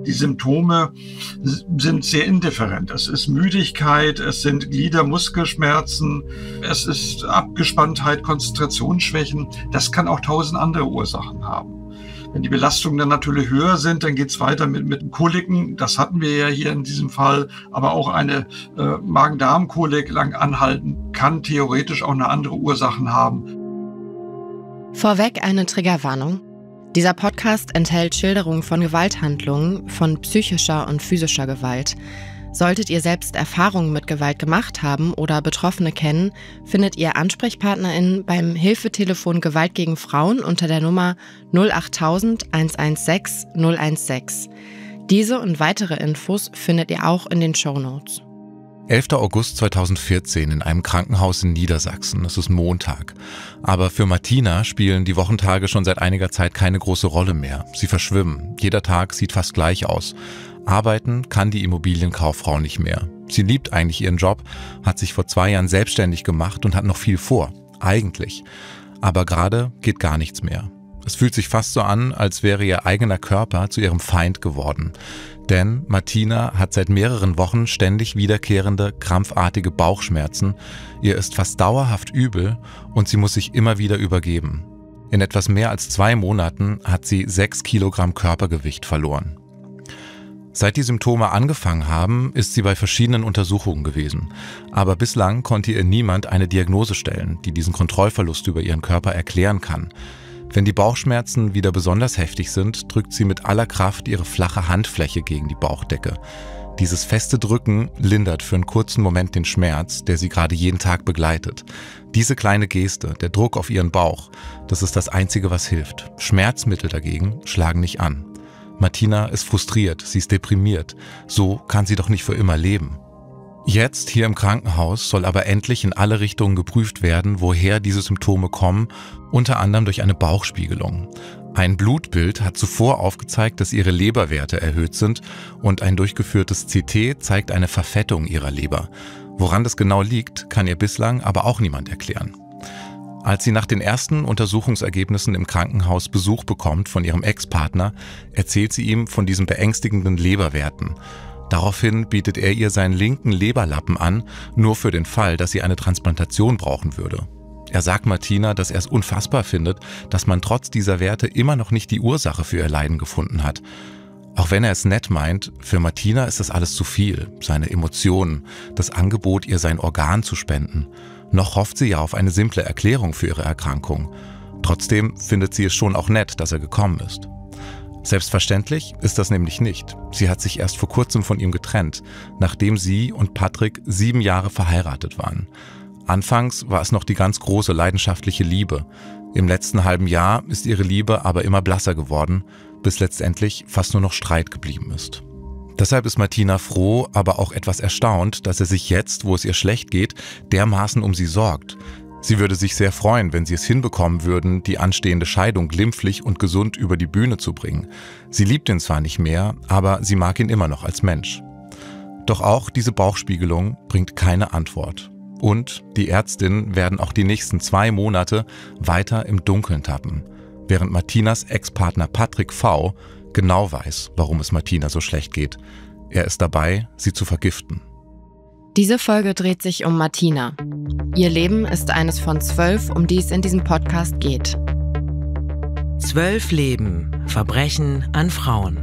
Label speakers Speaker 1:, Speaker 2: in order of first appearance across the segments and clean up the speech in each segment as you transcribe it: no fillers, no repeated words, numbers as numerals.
Speaker 1: Die Symptome sind sehr indifferent. Es ist Müdigkeit, es sind Gliedermuskelschmerzen, es ist Abgespanntheit, Konzentrationsschwächen. Das kann auch 1000 andere Ursachen haben. Wenn die Belastungen dann natürlich höher sind, dann geht es weiter mit Koliken. Das hatten wir ja hier in diesem Fall. Aber auch eine Magen-Darm-Kolik lang anhalten kann theoretisch auch eine andere Ursachen haben.
Speaker 2: Vorweg eine Triggerwarnung. Dieser Podcast enthält Schilderungen von Gewalthandlungen, von psychischer und physischer Gewalt. Solltet ihr selbst Erfahrungen mit Gewalt gemacht haben oder Betroffene kennen, findet ihr AnsprechpartnerInnen beim Hilfetelefon Gewalt gegen Frauen unter der Nummer 08000 116 016. Diese und weitere Infos findet ihr auch in den Shownotes.
Speaker 3: 11. August 2014 in einem Krankenhaus in Niedersachsen. Es ist Montag. Aber für Martina spielen die Wochentage schon seit einiger Zeit keine große Rolle mehr. Sie verschwimmen. Jeder Tag sieht fast gleich aus. Arbeiten kann die Immobilienkauffrau nicht mehr. Sie liebt eigentlich ihren Job, hat sich vor 2 Jahren selbstständig gemacht und hat noch viel vor. Eigentlich. Aber gerade geht gar nichts mehr. Es fühlt sich fast so an, als wäre ihr eigener Körper zu ihrem Feind geworden. Denn Martina hat seit mehreren Wochen ständig wiederkehrende, krampfartige Bauchschmerzen. Ihr ist fast dauerhaft übel und sie muss sich immer wieder übergeben. In etwas mehr als 2 Monaten hat sie 6 Kilogramm Körpergewicht verloren. Seit die Symptome angefangen haben, ist sie bei verschiedenen Untersuchungen gewesen. Aber bislang konnte ihr niemand eine Diagnose stellen, die diesen Kontrollverlust über ihren Körper erklären kann. Wenn die Bauchschmerzen wieder besonders heftig sind, drückt sie mit aller Kraft ihre flache Handfläche gegen die Bauchdecke. Dieses feste Drücken lindert für einen kurzen Moment den Schmerz, der sie gerade jeden Tag begleitet. Diese kleine Geste, der Druck auf ihren Bauch, das ist das Einzige, was hilft. Schmerzmittel dagegen schlagen nicht an. Martina ist frustriert, sie ist deprimiert. So kann sie doch nicht für immer leben. Jetzt, hier im Krankenhaus, soll aber endlich in alle Richtungen geprüft werden, woher diese Symptome kommen, unter anderem durch eine Bauchspiegelung. Ein Blutbild hat zuvor aufgezeigt, dass ihre Leberwerte erhöht sind und ein durchgeführtes CT zeigt eine Verfettung ihrer Leber. Woran das genau liegt, kann ihr bislang aber auch niemand erklären. Als sie nach den ersten Untersuchungsergebnissen im Krankenhaus Besuch bekommt von ihrem Ex-Partner, erzählt sie ihm von diesen beängstigenden Leberwerten. Daraufhin bietet er ihr seinen linken Leberlappen an, nur für den Fall, dass sie eine Transplantation brauchen würde. Er sagt Martina, dass er es unfassbar findet, dass man trotz dieser Werte immer noch nicht die Ursache für ihr Leiden gefunden hat. Auch wenn er es nett meint, für Martina ist das alles zu viel. Seine Emotionen, das Angebot, ihr sein Organ zu spenden. Noch hofft sie ja auf eine simple Erklärung für ihre Erkrankung. Trotzdem findet sie es schon auch nett, dass er gekommen ist. Selbstverständlich ist das nämlich nicht. Sie hat sich erst vor kurzem von ihm getrennt, nachdem sie und Patrick 7 Jahre verheiratet waren. Anfangs war es noch die ganz große leidenschaftliche Liebe. Im letzten halben Jahr ist ihre Liebe aber immer blasser geworden, bis letztendlich fast nur noch Streit geblieben ist. Deshalb ist Martina froh, aber auch etwas erstaunt, dass er sich jetzt, wo es ihr schlecht geht, dermaßen um sie sorgt. Sie würde sich sehr freuen, wenn sie es hinbekommen würden, die anstehende Scheidung glimpflich und gesund über die Bühne zu bringen. Sie liebt ihn zwar nicht mehr, aber sie mag ihn immer noch als Mensch. Doch auch diese Bauchspiegelung bringt keine Antwort. Und die Ärztinnen werden auch die nächsten 2 Monate weiter im Dunkeln tappen, während Martinas Ex-Partner Patrick V. genau weiß, warum es Martina so schlecht geht. Er ist dabei, sie zu vergiften.
Speaker 2: Diese Folge dreht sich um Martina. Ihr Leben ist eines von 12, um die es in diesem Podcast geht.
Speaker 4: 12 Leben, Verbrechen an Frauen.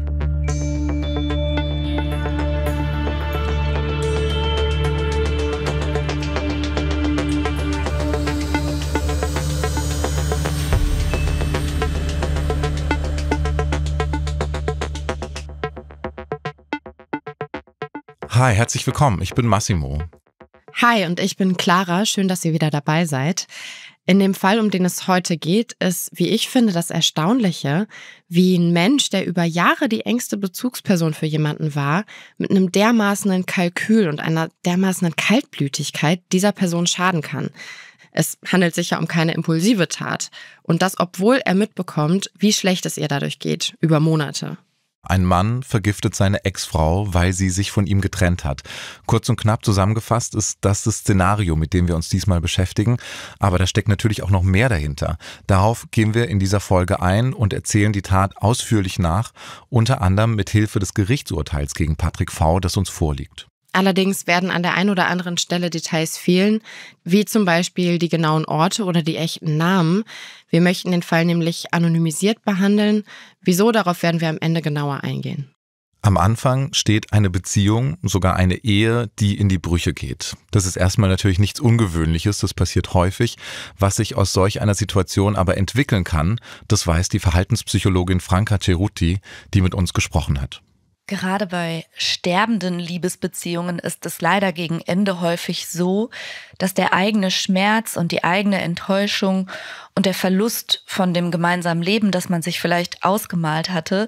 Speaker 3: Hi, herzlich willkommen. Ich bin Massimo.
Speaker 2: Hi, und ich bin Clara. Schön, dass ihr wieder dabei seid. In dem Fall, um den es heute geht, ist, wie ich finde, das Erstaunliche, wie ein Mensch, der über Jahre die engste Bezugsperson für jemanden war, mit einem dermaßenen Kalkül und einer dermaßenen Kaltblütigkeit dieser Person schaden kann. Es handelt sich ja um keine impulsive Tat. Und das, obwohl er mitbekommt, wie schlecht es ihr dadurch geht, über Monate.
Speaker 3: Ein Mann vergiftet seine Ex-Frau, weil sie sich von ihm getrennt hat. Kurz und knapp zusammengefasst ist das Szenario, mit dem wir uns diesmal beschäftigen. Aber da steckt natürlich auch noch mehr dahinter. Darauf gehen wir in dieser Folge ein und erzählen die Tat ausführlich nach, unter anderem mit Hilfe des Gerichtsurteils gegen Patrick V., das uns vorliegt.
Speaker 2: Allerdings werden an der einen oder anderen Stelle Details fehlen, wie zum Beispiel die genauen Orte oder die echten Namen. Wir möchten den Fall nämlich anonymisiert behandeln. Wieso, darauf werden wir am Ende genauer eingehen.
Speaker 3: Am Anfang steht eine Beziehung, sogar eine Ehe, die in die Brüche geht. Das ist erstmal natürlich nichts Ungewöhnliches, das passiert häufig. Was sich aus solch einer Situation aber entwickeln kann, das weiß die Verhaltenspsychologin Franca Cerutti, die mit uns gesprochen hat.
Speaker 5: Gerade bei sterbenden Liebesbeziehungen ist es leider gegen Ende häufig so, dass der eigene Schmerz und die eigene Enttäuschung und der Verlust von dem gemeinsamen Leben, das man sich vielleicht ausgemalt hatte,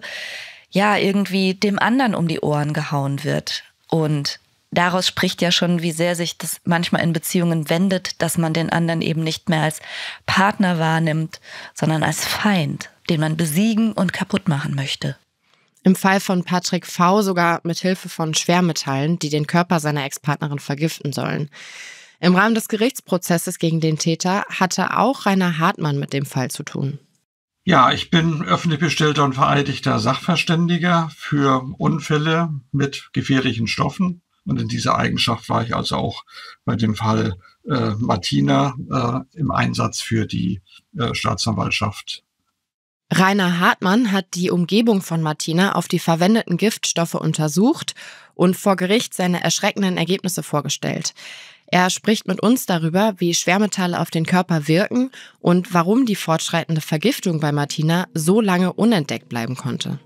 Speaker 5: ja irgendwie dem anderen um die Ohren gehauen wird. Und daraus spricht ja schon, wie sehr sich das manchmal in Beziehungen wendet, dass man den anderen eben nicht mehr als Partner wahrnimmt, sondern als Feind, den man besiegen und kaputt machen möchte.
Speaker 2: Im Fall von Patrick V. sogar mit Hilfe von Schwermetallen, die den Körper seiner Ex-Partnerin vergiften sollen. Im Rahmen des Gerichtsprozesses gegen den Täter hatte auch Rainer Hartmann mit dem Fall zu tun.
Speaker 1: Ja, ich bin öffentlich bestellter und vereidigter Sachverständiger für Unfälle mit gefährlichen Stoffen. Und in dieser Eigenschaft war ich also auch bei dem Fall Martina im Einsatz für die Staatsanwaltschaft.
Speaker 2: Rainer Hartmann hat die Umgebung von Martina auf die verwendeten Giftstoffe untersucht und vor Gericht seine erschreckenden Ergebnisse vorgestellt. Er spricht mit uns darüber, wie Schwermetalle auf den Körper wirken und warum die fortschreitende Vergiftung bei Martina so lange unentdeckt bleiben konnte.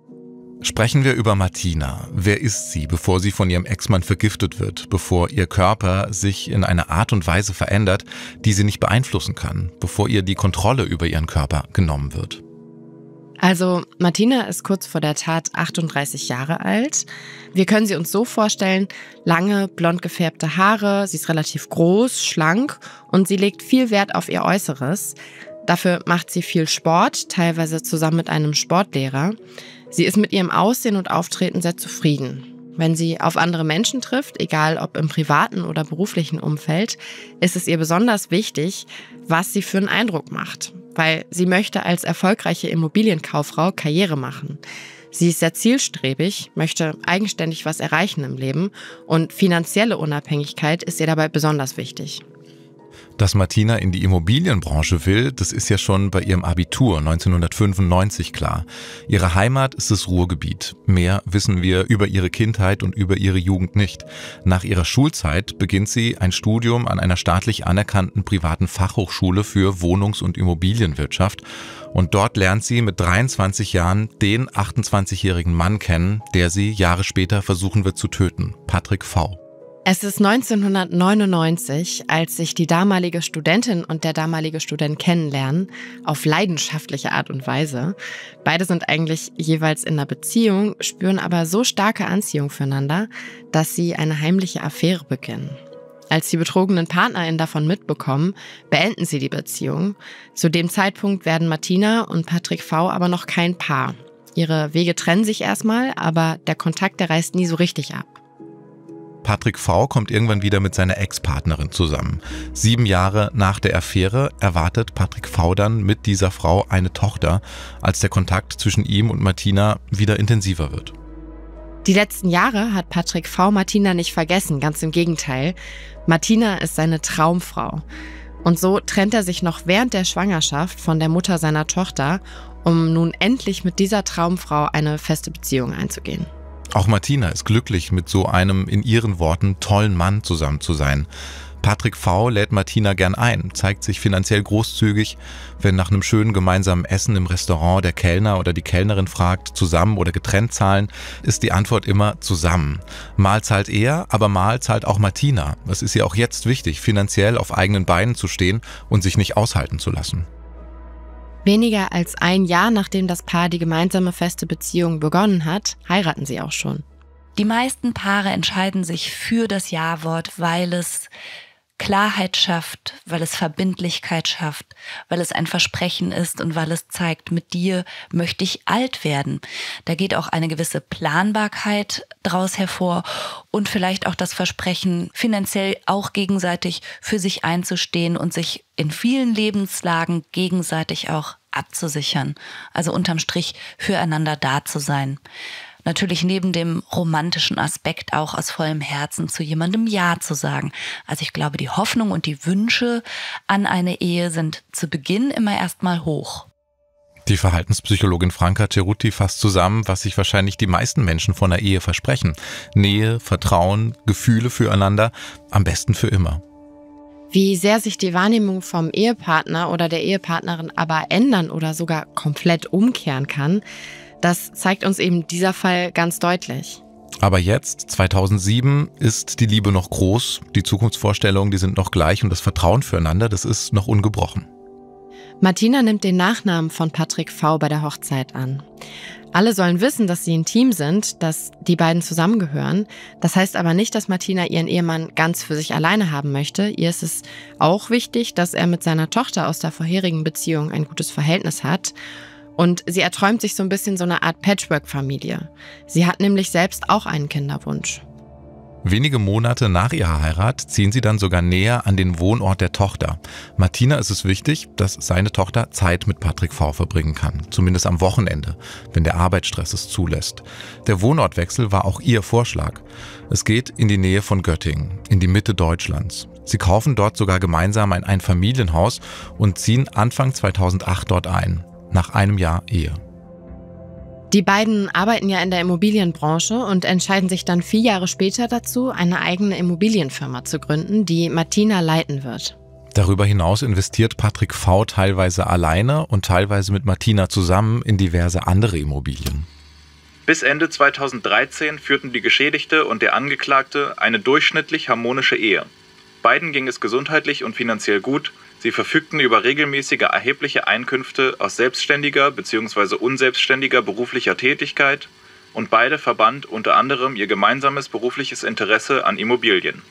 Speaker 3: Sprechen wir über Martina. Wer ist sie, bevor sie von ihrem Ex-Mann vergiftet wird, bevor ihr Körper sich in eine Art und Weise verändert, die sie nicht beeinflussen kann, bevor ihr die Kontrolle über ihren Körper genommen wird?
Speaker 2: Also Martina ist kurz vor der Tat 38 Jahre alt. Wir können sie uns so vorstellen, lange, blond gefärbte Haare, sie ist relativ groß, schlank und sie legt viel Wert auf ihr Äußeres. Dafür macht sie viel Sport, teilweise zusammen mit einem Sportlehrer. Sie ist mit ihrem Aussehen und Auftreten sehr zufrieden. Wenn sie auf andere Menschen trifft, egal ob im privaten oder beruflichen Umfeld, ist es ihr besonders wichtig, was sie für einen Eindruck macht. Weil sie möchte als erfolgreiche Immobilienkauffrau Karriere machen. Sie ist sehr zielstrebig, möchte eigenständig was erreichen im Leben und finanzielle Unabhängigkeit ist ihr dabei besonders wichtig.
Speaker 3: Dass Martina in die Immobilienbranche will, das ist ja schon bei ihrem Abitur 1995 klar. Ihre Heimat ist das Ruhrgebiet. Mehr wissen wir über ihre Kindheit und über ihre Jugend nicht. Nach ihrer Schulzeit beginnt sie ein Studium an einer staatlich anerkannten privaten Fachhochschule für Wohnungs- und Immobilienwirtschaft. Und dort lernt sie mit 23 Jahren den 28-jährigen Mann kennen, der sie Jahre später versuchen wird zu töten, Patrick V.
Speaker 2: Es ist 1999, als sich die damalige Studentin und der damalige Student kennenlernen, auf leidenschaftliche Art und Weise. Beide sind eigentlich jeweils in einer Beziehung, spüren aber so starke Anziehung füreinander, dass sie eine heimliche Affäre beginnen. Als die betrogenen PartnerInnen davon mitbekommen, beenden sie die Beziehung. Zu dem Zeitpunkt werden Martina und Patrick V. aber noch kein Paar. Ihre Wege trennen sich erstmal, aber der Kontakt, der reißt nie so richtig ab.
Speaker 3: Patrick V. kommt irgendwann wieder mit seiner Ex-Partnerin zusammen. 7 Jahre nach der Affäre erwartet Patrick V. dann mit dieser Frau eine Tochter, als der Kontakt zwischen ihm und Martina wieder intensiver wird.
Speaker 2: Die letzten Jahre hat Patrick V. Martina nicht vergessen, ganz im Gegenteil. Martina ist seine Traumfrau. Und so trennt er sich noch während der Schwangerschaft von der Mutter seiner Tochter, um nun endlich mit dieser Traumfrau eine feste Beziehung einzugehen.
Speaker 3: Auch Martina ist glücklich, mit so einem, in ihren Worten, tollen Mann zusammen zu sein. Patrick V. lädt Martina gern ein, zeigt sich finanziell großzügig. Wenn nach einem schönen gemeinsamen Essen im Restaurant der Kellner oder die Kellnerin fragt, zusammen oder getrennt zahlen, ist die Antwort immer zusammen. Mal zahlt er, aber mal zahlt auch Martina. Es ist ihr auch jetzt wichtig, finanziell auf eigenen Beinen zu stehen und sich nicht aushalten zu lassen.
Speaker 2: Weniger als ein Jahr, nachdem das Paar die gemeinsame feste Beziehung begonnen hat, heiraten sie auch schon.
Speaker 5: Die meisten Paare entscheiden sich für das Ja-Wort, weil es Klarheit schafft, weil es Verbindlichkeit schafft, weil es ein Versprechen ist und weil es zeigt, mit dir möchte ich alt werden. Da geht auch eine gewisse Planbarkeit draus hervor und vielleicht auch das Versprechen, finanziell auch gegenseitig für sich einzustehen und sich in vielen Lebenslagen gegenseitig auch abzusichern. Also unterm Strich füreinander da zu sein. Natürlich neben dem romantischen Aspekt auch aus vollem Herzen zu jemandem Ja zu sagen. Also ich glaube, die Hoffnung und die Wünsche an eine Ehe sind zu Beginn immer erstmal hoch.
Speaker 3: Die Verhaltenspsychologin Franca Cerutti fasst zusammen, was sich wahrscheinlich die meisten Menschen von einer Ehe versprechen. Nähe, Vertrauen, Gefühle füreinander, am besten für immer.
Speaker 2: Wie sehr sich die Wahrnehmung vom Ehepartner oder der Ehepartnerin aber ändern oder sogar komplett umkehren kann, das zeigt uns eben dieser Fall ganz deutlich.
Speaker 3: Aber jetzt, 2007, ist die Liebe noch groß, die Zukunftsvorstellungen, die sind noch gleich und das Vertrauen füreinander, das ist noch ungebrochen.
Speaker 2: Martina nimmt den Nachnamen von Patrick V. bei der Hochzeit an. Alle sollen wissen, dass sie ein Team sind, dass die beiden zusammengehören. Das heißt aber nicht, dass Martina ihren Ehemann ganz für sich alleine haben möchte. Ihr ist es auch wichtig, dass er mit seiner Tochter aus der vorherigen Beziehung ein gutes Verhältnis hat. Und sie erträumt sich so ein bisschen so eine Art Patchwork-Familie. Sie hat nämlich selbst auch einen Kinderwunsch.
Speaker 3: Wenige Monate nach ihrer Heirat ziehen sie dann sogar näher an den Wohnort der Tochter. Martina ist es wichtig, dass seine Tochter Zeit mit Patrick V. verbringen kann. Zumindest am Wochenende, wenn der Arbeitsstress es zulässt. Der Wohnortwechsel war auch ihr Vorschlag. Es geht in die Nähe von Göttingen, in die Mitte Deutschlands. Sie kaufen dort sogar gemeinsam ein Einfamilienhaus und ziehen Anfang 2008 dort ein. Nach einem Jahr Ehe.
Speaker 2: Die beiden arbeiten ja in der Immobilienbranche und entscheiden sich dann 4 Jahre später dazu, eine eigene Immobilienfirma zu gründen, die Martina leiten wird.
Speaker 3: Darüber hinaus investiert Patrick V. teilweise alleine und teilweise mit Martina zusammen in diverse andere Immobilien.
Speaker 6: Bis Ende 2013 führten die Geschädigte und der Angeklagte eine durchschnittlich harmonische Ehe. Beiden ging es gesundheitlich und finanziell gut. Sie verfügten über regelmäßige erhebliche Einkünfte aus selbstständiger bzw. unselbstständiger beruflicher Tätigkeit und beide verband unter anderem ihr gemeinsames berufliches Interesse an Immobilien.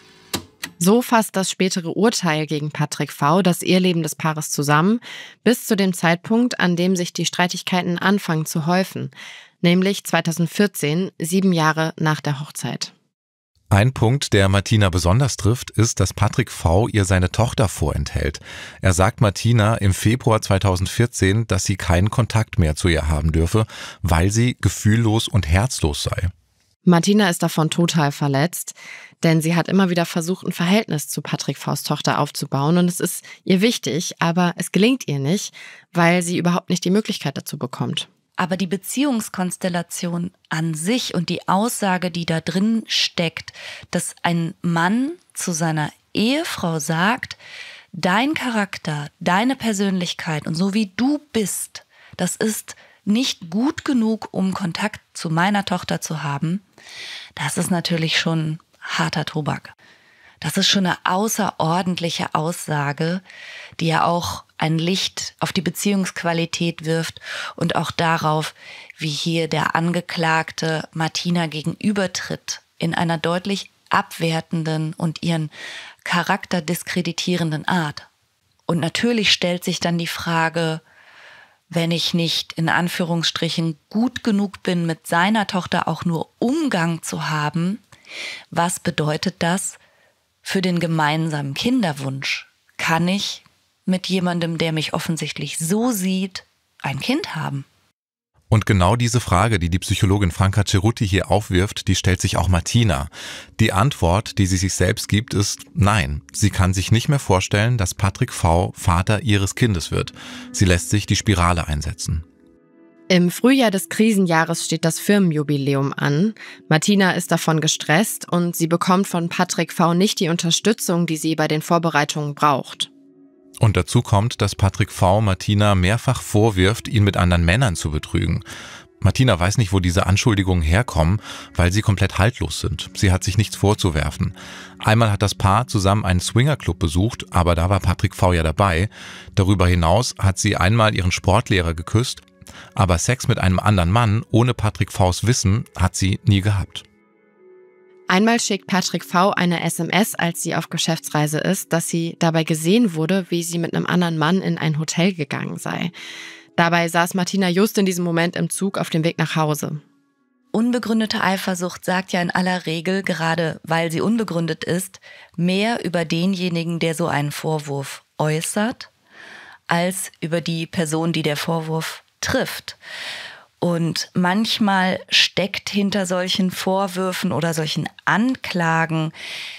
Speaker 2: So fasst das spätere Urteil gegen Patrick V. das Eheleben des Paares zusammen, bis zu dem Zeitpunkt, an dem sich die Streitigkeiten anfangen zu häufen, nämlich 2014, 7 Jahre nach der Hochzeit.
Speaker 3: Ein Punkt, der Martina besonders trifft, ist, dass Patrick V. ihr seine Tochter vorenthält. Er sagt Martina im Februar 2014, dass sie keinen Kontakt mehr zu ihr haben dürfe, weil sie gefühllos und herzlos sei.
Speaker 2: Martina ist davon total verletzt, denn sie hat immer wieder versucht, ein Verhältnis zu Patrick V.'s Tochter aufzubauen und es ist ihr wichtig, aber es gelingt ihr nicht, weil sie überhaupt nicht die Möglichkeit dazu bekommt.
Speaker 5: Aber die Beziehungskonstellation an sich und die Aussage, die da drin steckt, dass ein Mann zu seiner Ehefrau sagt, dein Charakter, deine Persönlichkeit und so wie du bist, das ist nicht gut genug, um Kontakt zu meiner Tochter zu haben, das ist natürlich schon harter Tobak. Das ist schon eine außerordentliche Aussage, die ja auch ein Licht auf die Beziehungsqualität wirft und auch darauf, wie hier der Angeklagte Martina gegenübertritt, in einer deutlich abwertenden und ihren Charakter diskreditierenden Art. Und natürlich stellt sich dann die Frage, wenn ich nicht in Anführungsstrichen gut genug bin, mit seiner Tochter auch nur Umgang zu haben, was bedeutet das für den gemeinsamen Kinderwunsch? Kann ich mit jemandem, der mich offensichtlich so sieht, ein Kind haben?
Speaker 3: Und genau diese Frage, die die Psychologin Franca Cerutti hier aufwirft, die stellt sich auch Martina. Die Antwort, die sie sich selbst gibt, ist nein. Sie kann sich nicht mehr vorstellen, dass Patrick V. Vater ihres Kindes wird. Sie lässt sich die Spirale einsetzen.
Speaker 2: Im Frühjahr des Krisenjahres steht das Firmenjubiläum an. Martina ist davon gestresst und sie bekommt von Patrick V. nicht die Unterstützung, die sie bei den Vorbereitungen braucht.
Speaker 3: Und dazu kommt, dass Patrick V. Martina mehrfach vorwirft, ihn mit anderen Männern zu betrügen. Martina weiß nicht, wo diese Anschuldigungen herkommen, weil sie komplett haltlos sind. Sie hat sich nichts vorzuwerfen. Einmal hat das Paar zusammen einen Swingerclub besucht, aber da war Patrick V. ja dabei. Darüber hinaus hat sie einmal ihren Sportlehrer geküsst, aber Sex mit einem anderen Mann ohne Patrick V.'s Wissen hat sie nie gehabt.
Speaker 2: Einmal schickt Patrick V. eine SMS, als sie auf Geschäftsreise ist, dass sie dabei gesehen wurde, wie sie mit einem anderen Mann in ein Hotel gegangen sei. Dabei saß Martina just in diesem Moment im Zug auf dem Weg nach Hause.
Speaker 5: Unbegründete Eifersucht sagt ja in aller Regel, gerade weil sie unbegründet ist, mehr über denjenigen, der so einen Vorwurf äußert, als über die Person, die der Vorwurf trifft. Und manchmal steckt hinter solchen Vorwürfen oder solchen Anklagen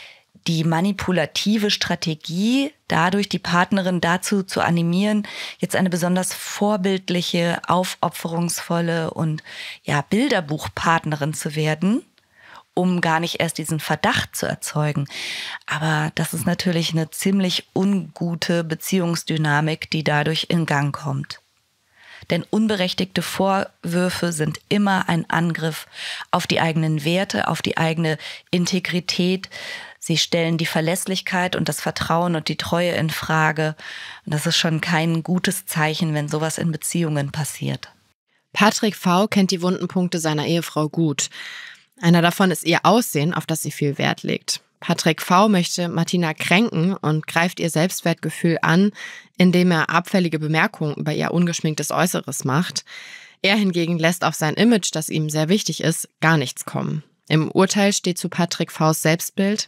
Speaker 5: die manipulative Strategie, dadurch die Partnerin dazu zu animieren, jetzt eine besonders vorbildliche, aufopferungsvolle und Bilderbuchpartnerin zu werden, um gar nicht erst diesen Verdacht zu erzeugen. Aber das ist natürlich eine ziemlich ungute Beziehungsdynamik, die dadurch in Gang kommt. Denn unberechtigte Vorwürfe sind immer ein Angriff auf die eigenen Werte, auf die eigene Integrität. Sie stellen die Verlässlichkeit und das Vertrauen und die Treue in Frage. Und das ist schon kein gutes Zeichen, wenn sowas in Beziehungen passiert.
Speaker 2: Patrick V. kennt die wunden Punkte seiner Ehefrau gut. Einer davon ist ihr Aussehen, auf das sie viel Wert legt. Patrick V. möchte Martina kränken und greift ihr Selbstwertgefühl an, indem er abfällige Bemerkungen über ihr ungeschminktes Äußeres macht. Er hingegen lässt auf sein Image, das ihm sehr wichtig ist, gar nichts kommen. Im Urteil steht zu Patrick V.'s Selbstbild: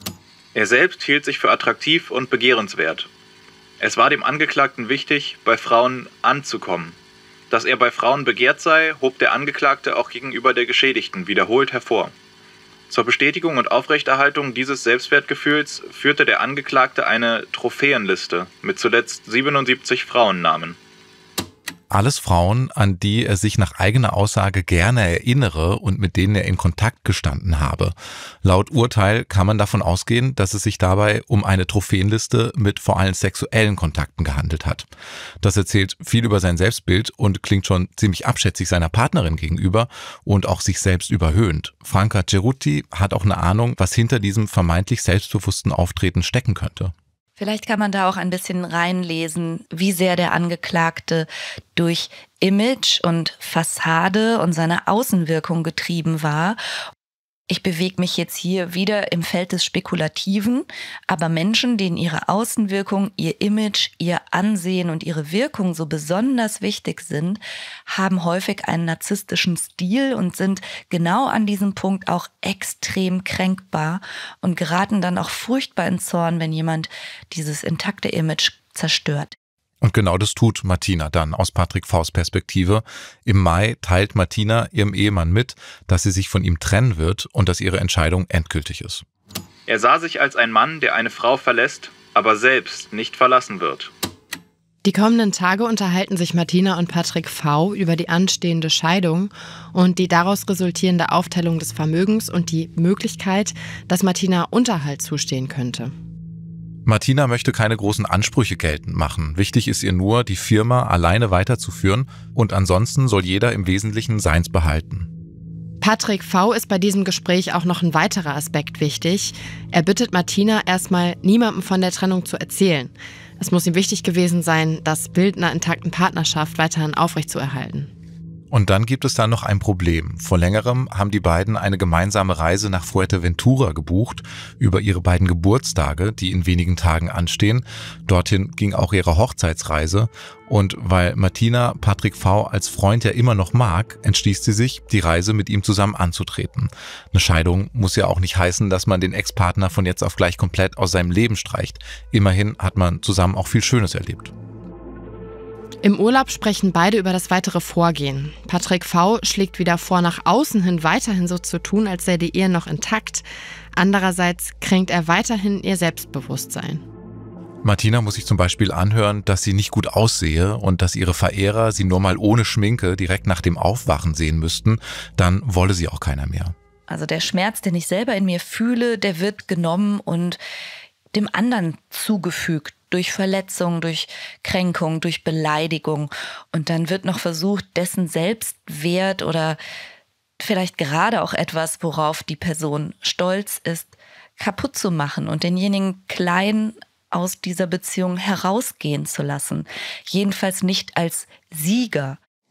Speaker 6: Er selbst hielt sich für attraktiv und begehrenswert. Es war dem Angeklagten wichtig, bei Frauen anzukommen. Dass er bei Frauen begehrt sei, hob der Angeklagte auch gegenüber der Geschädigten wiederholt hervor. Zur Bestätigung und Aufrechterhaltung dieses Selbstwertgefühls führte der Angeklagte eine Trophäenliste mit zuletzt 77 Frauennamen.
Speaker 3: Alles Frauen, an die er sich nach eigener Aussage gerne erinnere und mit denen er in Kontakt gestanden habe. Laut Urteil kann man davon ausgehen, dass es sich dabei um eine Trophäenliste mit vor allem sexuellen Kontakten gehandelt hat. Das erzählt viel über sein Selbstbild und klingt schon ziemlich abschätzig seiner Partnerin gegenüber und auch sich selbst überhöhend. Franca Cerutti hat auch eine Ahnung, was hinter diesem vermeintlich selbstbewussten Auftreten stecken könnte.
Speaker 5: Vielleicht kann man da auch ein bisschen reinlesen, wie sehr der Angeklagte durch Image und Fassade und seine Außenwirkung getrieben war. Ich bewege mich jetzt hier wieder im Feld des Spekulativen, aber Menschen, denen ihre Außenwirkung, ihr Image, ihr Ansehen und ihre Wirkung so besonders wichtig sind, haben häufig einen narzisstischen Stil und sind genau an diesem Punkt auch extrem kränkbar und geraten dann auch furchtbar in Zorn, wenn jemand dieses intakte Image zerstört.
Speaker 3: Und genau das tut Martina dann aus Patrick V.'s Perspektive. Im Mai teilt Martina ihrem Ehemann mit, dass sie sich von ihm trennen wird und dass ihre Entscheidung endgültig ist.
Speaker 6: Er sah sich als ein Mann, der eine Frau verlässt, aber selbst nicht verlassen wird.
Speaker 2: Die kommenden Tage unterhalten sich Martina und Patrick V. über die anstehende Scheidung und die daraus resultierende Aufteilung des Vermögens und die Möglichkeit, dass Martina Unterhalt zustehen könnte.
Speaker 3: Martina möchte keine großen Ansprüche geltend machen. Wichtig ist ihr nur, die Firma alleine weiterzuführen und ansonsten soll jeder im Wesentlichen seins behalten.
Speaker 2: Patrick V. ist bei diesem Gespräch auch noch ein weiterer Aspekt wichtig. Er bittet Martina erstmal, niemandem von der Trennung zu erzählen. Es muss ihm wichtig gewesen sein, das Bild einer intakten Partnerschaft weiterhin aufrechtzuerhalten.
Speaker 3: Und dann gibt es da noch ein Problem. Vor längerem haben die beiden eine gemeinsame Reise nach Fuerteventura gebucht, über ihre beiden Geburtstage, die in wenigen Tagen anstehen. Dorthin ging auch ihre Hochzeitsreise. Und weil Martina Patrick V. als Freund ja immer noch mag, entschließt sie sich, die Reise mit ihm zusammen anzutreten. Eine Scheidung muss ja auch nicht heißen, dass man den Ex-Partner von jetzt auf gleich komplett aus seinem Leben streicht. Immerhin hat man zusammen auch viel Schönes erlebt.
Speaker 2: Im Urlaub sprechen beide über das weitere Vorgehen. Patrick V. schlägt wieder vor, nach außen hin weiterhin so zu tun, als sei die Ehe noch intakt. Andererseits kränkt er weiterhin ihr Selbstbewusstsein.
Speaker 3: Martina muss sich zum Beispiel anhören, dass sie nicht gut aussehe und dass ihre Verehrer sie nur mal ohne Schminke direkt nach dem Aufwachen sehen müssten. Dann wolle sie auch keiner mehr.
Speaker 5: Also der Schmerz, den ich selber in mir fühle, der wird genommen und dem anderen zugefügt. Durch Verletzung, durch Kränkung, durch Beleidigung. Und dann wird noch versucht, dessen Selbstwert oder vielleicht gerade auch etwas, worauf die Person stolz ist, kaputt zu machen und denjenigen klein aus dieser Beziehung herausgehen zu lassen. Jedenfalls nicht als Sieger.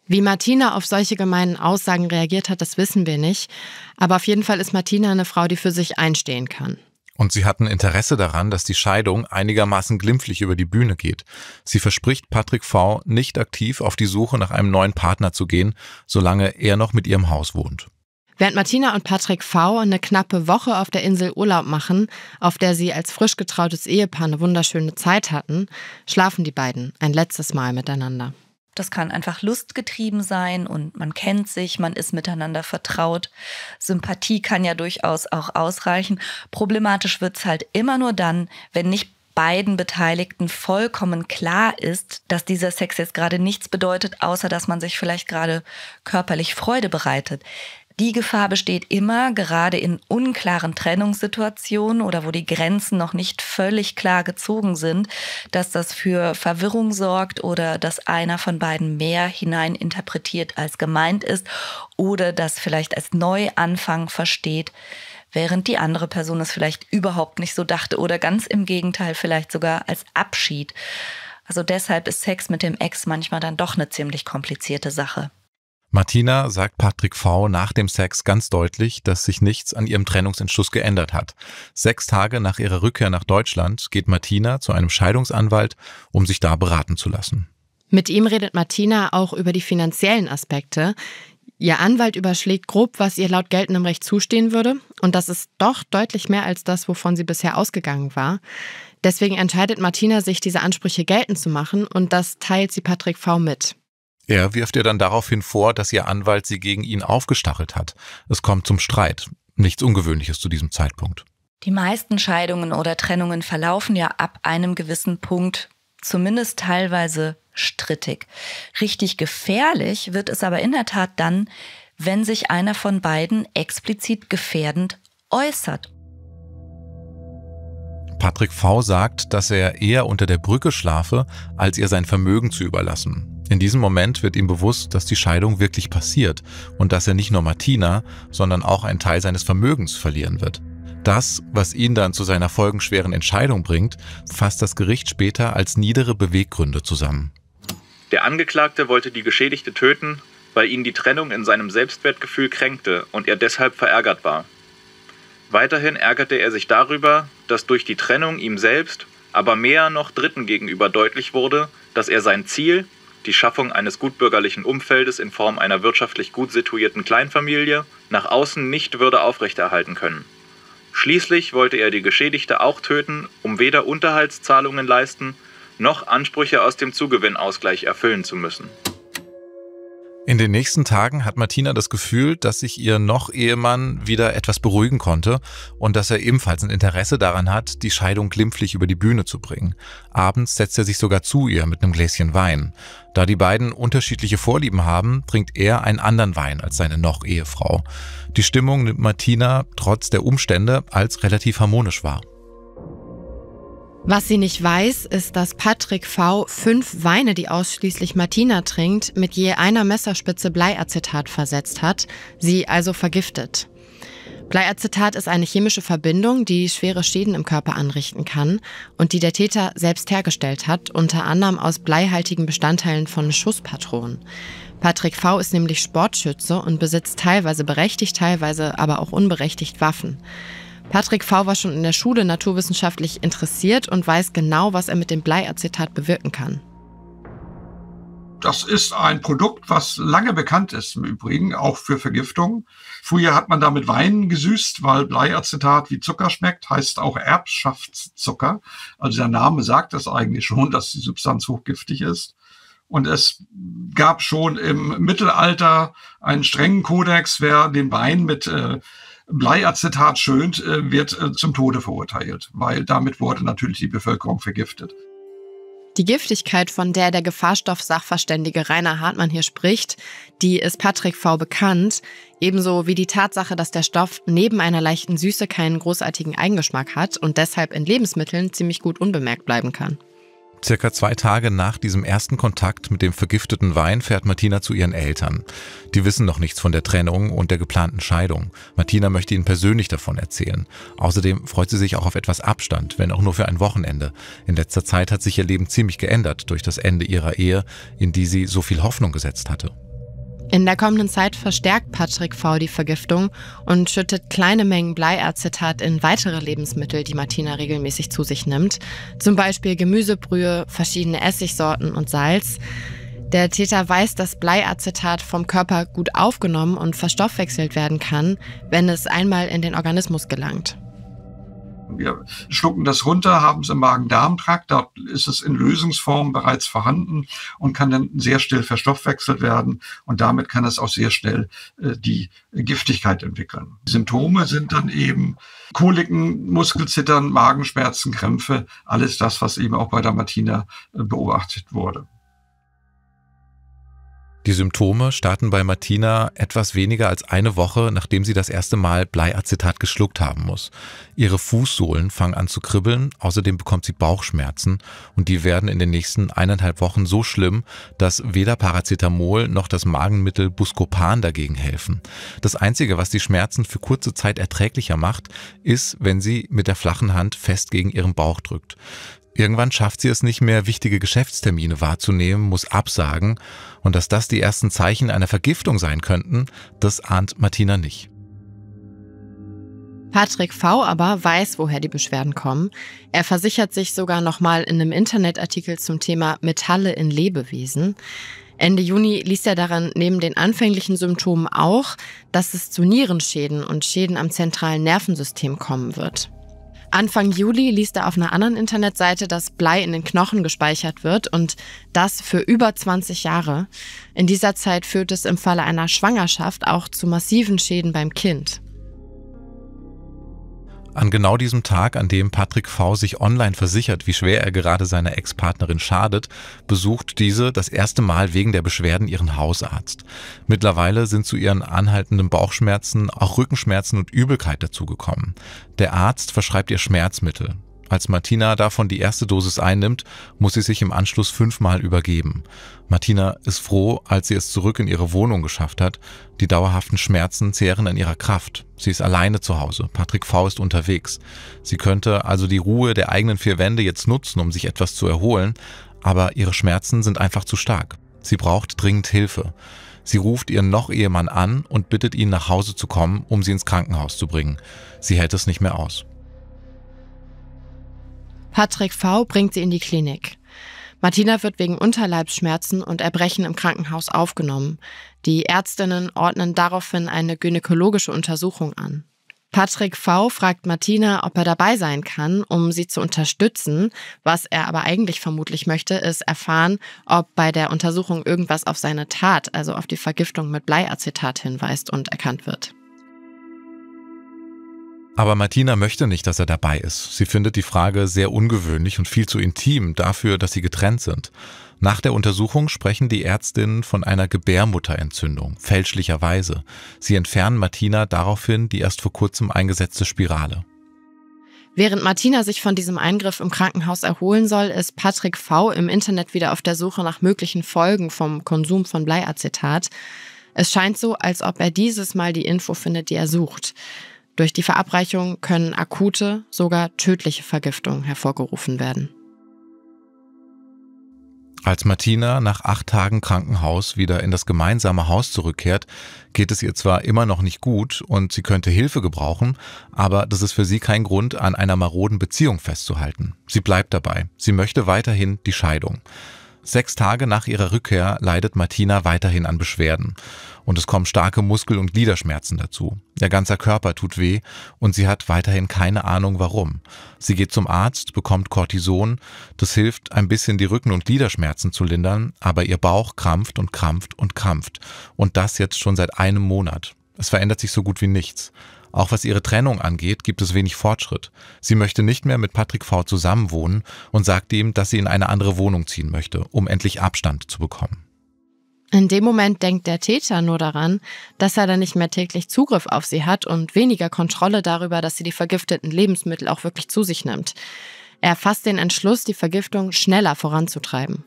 Speaker 2: Wie Martina auf solche gemeinen Aussagen reagiert hat, das wissen wir nicht. Aber auf jeden Fall ist Martina eine Frau, die für sich einstehen kann.
Speaker 3: Und sie hat ein Interesse daran, dass die Scheidung einigermaßen glimpflich über die Bühne geht. Sie verspricht Patrick V., nicht aktiv auf die Suche nach einem neuen Partner zu gehen, solange er noch mit ihrem Haus wohnt.
Speaker 2: Während Martina und Patrick V. eine knappe Woche auf der Insel Urlaub machen, auf der sie als frisch getrautes Ehepaar eine wunderschöne Zeit hatten, schlafen die beiden ein letztes Mal miteinander.
Speaker 5: Das kann einfach lustgetrieben sein und man kennt sich, man ist miteinander vertraut. Sympathie kann ja durchaus auch ausreichen. Problematisch wird's halt immer nur dann, wenn nicht beiden Beteiligten vollkommen klar ist, dass dieser Sex jetzt gerade nichts bedeutet, außer dass man sich vielleicht gerade körperlich Freude bereitet. Die Gefahr besteht immer, gerade in unklaren Trennungssituationen oder wo die Grenzen noch nicht völlig klar gezogen sind, dass das für Verwirrung sorgt oder dass einer von beiden mehr hineininterpretiert, als gemeint ist, oder das vielleicht als Neuanfang versteht, während die andere Person es vielleicht überhaupt nicht so dachte oder ganz im Gegenteil vielleicht sogar als Abschied. Also deshalb ist Sex mit dem Ex manchmal dann doch eine ziemlich komplizierte Sache.
Speaker 3: Martina sagt Patrick V. nach dem Sex ganz deutlich, dass sich nichts an ihrem Trennungsentschluss geändert hat. 6 Tage nach ihrer Rückkehr nach Deutschland geht Martina zu einem Scheidungsanwalt, um sich da beraten zu lassen.
Speaker 2: Mit ihm redet Martina auch über die finanziellen Aspekte. Ihr Anwalt überschlägt grob, was ihr laut geltendem Recht zustehen würde. Und das ist doch deutlich mehr als das, wovon sie bisher ausgegangen war. Deswegen entscheidet Martina sich, diese Ansprüche geltend zu machen, und das teilt sie Patrick V. mit.
Speaker 3: Er wirft ihr dann daraufhin vor, dass ihr Anwalt sie gegen ihn aufgestachelt hat. Es kommt zum Streit. Nichts Ungewöhnliches zu diesem Zeitpunkt.
Speaker 5: Die meisten Scheidungen oder Trennungen verlaufen ja ab einem gewissen Punkt, zumindest teilweise strittig. Richtig gefährlich wird es aber in der Tat dann, wenn sich einer von beiden explizit gefährdend äußert.
Speaker 3: Patrick V. sagt, dass er eher unter der Brücke schlafe, als ihr sein Vermögen zu überlassen. In diesem Moment wird ihm bewusst, dass die Scheidung wirklich passiert und dass er nicht nur Martina, sondern auch einen Teil seines Vermögens verlieren wird. Das, was ihn dann zu seiner folgenschweren Entscheidung bringt, fasst das Gericht später als niedere Beweggründe zusammen.
Speaker 6: Der Angeklagte wollte die Geschädigte töten, weil ihn die Trennung in seinem Selbstwertgefühl kränkte und er deshalb verärgert war. Weiterhin ärgerte er sich darüber, dass durch die Trennung ihm selbst, aber mehr noch Dritten gegenüber deutlich wurde, dass er sein Ziel, die Schaffung eines gutbürgerlichen Umfeldes in Form einer wirtschaftlich gut situierten Kleinfamilie, nach außen nicht würde aufrechterhalten können. Schließlich wollte er die Geschädigte auch töten, um weder Unterhaltszahlungen leisten, noch Ansprüche aus dem Zugewinnausgleich erfüllen zu müssen.
Speaker 3: In den nächsten Tagen hat Martina das Gefühl, dass sich ihr Noch-Ehemann wieder etwas beruhigen konnte und dass er ebenfalls ein Interesse daran hat, die Scheidung glimpflich über die Bühne zu bringen. Abends setzt er sich sogar zu ihr mit einem Gläschen Wein. Da die beiden unterschiedliche Vorlieben haben, trinkt er einen anderen Wein als seine Noch-Ehefrau. Die Stimmung nimmt Martina trotz der Umstände als relativ harmonisch wahr.
Speaker 2: Was sie nicht weiß, ist, dass Patrick V. 5 Weine, die ausschließlich Martina trinkt, mit je einer Messerspitze Bleiacetat versetzt hat, sie also vergiftet. Bleiacetat ist eine chemische Verbindung, die schwere Schäden im Körper anrichten kann und die der Täter selbst hergestellt hat, unter anderem aus bleihaltigen Bestandteilen von Schusspatronen. Patrick V. ist nämlich Sportschütze und besitzt teilweise berechtigt, teilweise aber auch unberechtigt Waffen. Patrick V. war schon in der Schule naturwissenschaftlich interessiert und weiß genau, was er mit dem Bleiacetat bewirken kann.
Speaker 1: Das ist ein Produkt, was lange bekannt ist im Übrigen, auch für Vergiftung. Früher hat man damit Wein gesüßt, weil Bleiacetat wie Zucker schmeckt, heißt auch Erbschaftszucker. Also der Name sagt das eigentlich schon, dass die Substanz hochgiftig ist. Und es gab schon im Mittelalter einen strengen Kodex, wer den Wein mit Bleiacetat schönt, wird zum Tode verurteilt, weil damit wurde natürlich die Bevölkerung vergiftet.
Speaker 2: Die Giftigkeit, von der der Gefahrstoff-Sachverständige Rainer Hartmann hier spricht, die ist Patrick V. bekannt, ebenso wie die Tatsache, dass der Stoff neben einer leichten Süße keinen großartigen Eigengeschmack hat und deshalb in Lebensmitteln ziemlich gut unbemerkt bleiben kann.
Speaker 3: Circa 2 Tage nach diesem ersten Kontakt mit dem vergifteten Wein fährt Martina zu ihren Eltern. Die wissen noch nichts von der Trennung und der geplanten Scheidung. Martina möchte ihnen persönlich davon erzählen. Außerdem freut sie sich auch auf etwas Abstand, wenn auch nur für ein Wochenende. In letzter Zeit hat sich ihr Leben ziemlich geändert durch das Ende ihrer Ehe, in die sie so viel Hoffnung gesetzt hatte.
Speaker 2: In der kommenden Zeit verstärkt Patrick V. die Vergiftung und schüttet kleine Mengen Bleiacetat in weitere Lebensmittel, die Martina regelmäßig zu sich nimmt. Zum Beispiel Gemüsebrühe, verschiedene Essigsorten und Salz. Der Täter weiß, dass Bleiacetat vom Körper gut aufgenommen und verstoffwechselt werden kann, wenn es einmal in den Organismus gelangt.
Speaker 1: Wir schlucken das runter, haben es im Magen-Darm-Trakt, dort ist es in Lösungsform bereits vorhanden und kann dann sehr schnell verstoffwechselt werden und damit kann es auch sehr schnell die Giftigkeit entwickeln. Die Symptome sind dann eben Koliken, Muskelzittern, Magenschmerzen, Krämpfe, alles das, was eben auch bei der Martina beobachtet wurde.
Speaker 3: Die Symptome starten bei Martina etwas weniger als eine Woche, nachdem sie das erste Mal Bleiacetat geschluckt haben muss. Ihre Fußsohlen fangen an zu kribbeln, außerdem bekommt sie Bauchschmerzen und die werden in den nächsten 1,5 Wochen so schlimm, dass weder Paracetamol noch das Magenmittel Buscopan dagegen helfen. Das Einzige, was die Schmerzen für kurze Zeit erträglicher macht, ist, wenn sie mit der flachen Hand fest gegen ihren Bauch drückt. Irgendwann schafft sie es nicht mehr, wichtige Geschäftstermine wahrzunehmen, muss absagen. Und dass das die ersten Zeichen einer Vergiftung sein könnten, das ahnt Martina nicht.
Speaker 2: Patrick V. aber weiß, woher die Beschwerden kommen. Er versichert sich sogar nochmal in einem Internetartikel zum Thema Metalle in Lebewesen. Ende Juni liest er daran neben den anfänglichen Symptomen auch, dass es zu Nierenschäden und Schäden am zentralen Nervensystem kommen wird. Anfang Juli liest er auf einer anderen Internetseite, dass Blei in den Knochen gespeichert wird und das für über 20 Jahre. In dieser Zeit führt es im Falle einer Schwangerschaft auch zu massiven Schäden beim Kind.
Speaker 3: An genau diesem Tag, an dem Patrick V. sich online versichert, wie schwer er gerade seiner Ex-Partnerin schadet, besucht diese das erste Mal wegen der Beschwerden ihren Hausarzt. Mittlerweile sind zu ihren anhaltenden Bauchschmerzen auch Rückenschmerzen und Übelkeit dazugekommen. Der Arzt verschreibt ihr Schmerzmittel. Als Martina davon die erste Dosis einnimmt, muss sie sich im Anschluss 5-mal übergeben. Martina ist froh, als sie es zurück in ihre Wohnung geschafft hat. Die dauerhaften Schmerzen zehren an ihrer Kraft. Sie ist alleine zu Hause. Patrick V. ist unterwegs. Sie könnte also die Ruhe der eigenen 4 Wände jetzt nutzen, um sich etwas zu erholen, aber ihre Schmerzen sind einfach zu stark. Sie braucht dringend Hilfe. Sie ruft ihren Noch-Ehemann an und bittet ihn, nach Hause zu kommen, um sie ins Krankenhaus zu bringen. Sie hält es nicht mehr aus.
Speaker 2: Patrick V. bringt sie in die Klinik. Martina wird wegen Unterleibsschmerzen und Erbrechen im Krankenhaus aufgenommen. Die Ärztinnen ordnen daraufhin eine gynäkologische Untersuchung an. Patrick V. fragt Martina, ob er dabei sein kann, um sie zu unterstützen. Was er aber eigentlich vermutlich möchte, ist erfahren, ob bei der Untersuchung irgendwas auf seine Tat, also auf die Vergiftung mit Bleiacetat hinweist und erkannt wird.
Speaker 3: Aber Martina möchte nicht, dass er dabei ist. Sie findet die Frage sehr ungewöhnlich und viel zu intim dafür, dass sie getrennt sind. Nach der Untersuchung sprechen die Ärztinnen von einer Gebärmutterentzündung, fälschlicherweise. Sie entfernen Martina daraufhin die erst vor kurzem eingesetzte Spirale.
Speaker 2: Während Martina sich von diesem Eingriff im Krankenhaus erholen soll, ist Patrick V. im Internet wieder auf der Suche nach möglichen Folgen vom Konsum von Bleiacetat. Es scheint so, als ob er dieses Mal die Info findet, die er sucht. Durch die Verabreichung können akute, sogar tödliche Vergiftungen hervorgerufen werden.
Speaker 3: Als Martina nach 8 Tagen Krankenhaus wieder in das gemeinsame Haus zurückkehrt, geht es ihr zwar immer noch nicht gut und sie könnte Hilfe gebrauchen, aber das ist für sie kein Grund, an einer maroden Beziehung festzuhalten. Sie bleibt dabei. Sie möchte weiterhin die Scheidung. 6 Tage nach ihrer Rückkehr leidet Martina weiterhin an Beschwerden. Und es kommen starke Muskel- und Gliederschmerzen dazu. Ihr ganzer Körper tut weh und sie hat weiterhin keine Ahnung warum. Sie geht zum Arzt, bekommt Cortison. Das hilft ein bisschen, die Rücken- und Gliederschmerzen zu lindern, aber ihr Bauch krampft und krampft und krampft. Und das jetzt schon seit einem Monat. Es verändert sich so gut wie nichts. Auch was ihre Trennung angeht, gibt es wenig Fortschritt. Sie möchte nicht mehr mit Patrick V. zusammenwohnen und sagt ihm, dass sie in eine andere Wohnung ziehen möchte, um endlich Abstand zu bekommen.
Speaker 2: In dem Moment denkt der Täter nur daran, dass er dann nicht mehr täglich Zugriff auf sie hat und weniger Kontrolle darüber, dass sie die vergifteten Lebensmittel auch wirklich zu sich nimmt. Er fasst den Entschluss, die Vergiftung schneller voranzutreiben.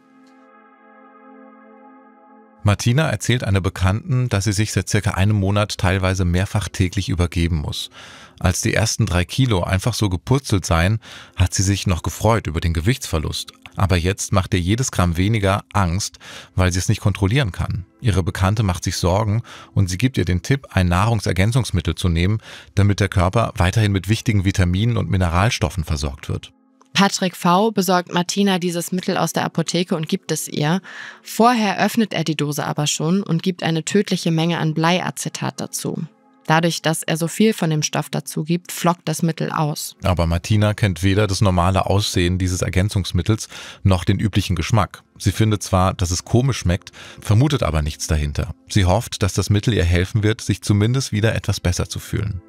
Speaker 3: Martina erzählt einer Bekannten, dass sie sich seit circa einem Monat teilweise mehrfach täglich übergeben muss. Als die ersten 3 Kilo einfach so gepurzelt seien, hat sie sich noch gefreut über den Gewichtsverlust. Aber jetzt macht ihr jedes Gramm weniger Angst, weil sie es nicht kontrollieren kann. Ihre Bekannte macht sich Sorgen und sie gibt ihr den Tipp, ein Nahrungsergänzungsmittel zu nehmen, damit der Körper weiterhin mit wichtigen Vitaminen und Mineralstoffen versorgt wird.
Speaker 2: Patrick V. besorgt Martina dieses Mittel aus der Apotheke und gibt es ihr. Vorher öffnet er die Dose aber schon und gibt eine tödliche Menge an Bleiacetat dazu. Dadurch, dass er so viel von dem Stoff dazu gibt, flockt das Mittel aus.
Speaker 3: Aber Martina kennt weder das normale Aussehen dieses Ergänzungsmittels noch den üblichen Geschmack. Sie findet zwar, dass es komisch schmeckt, vermutet aber nichts dahinter. Sie hofft, dass das Mittel ihr helfen wird, sich zumindest wieder etwas besser zu fühlen.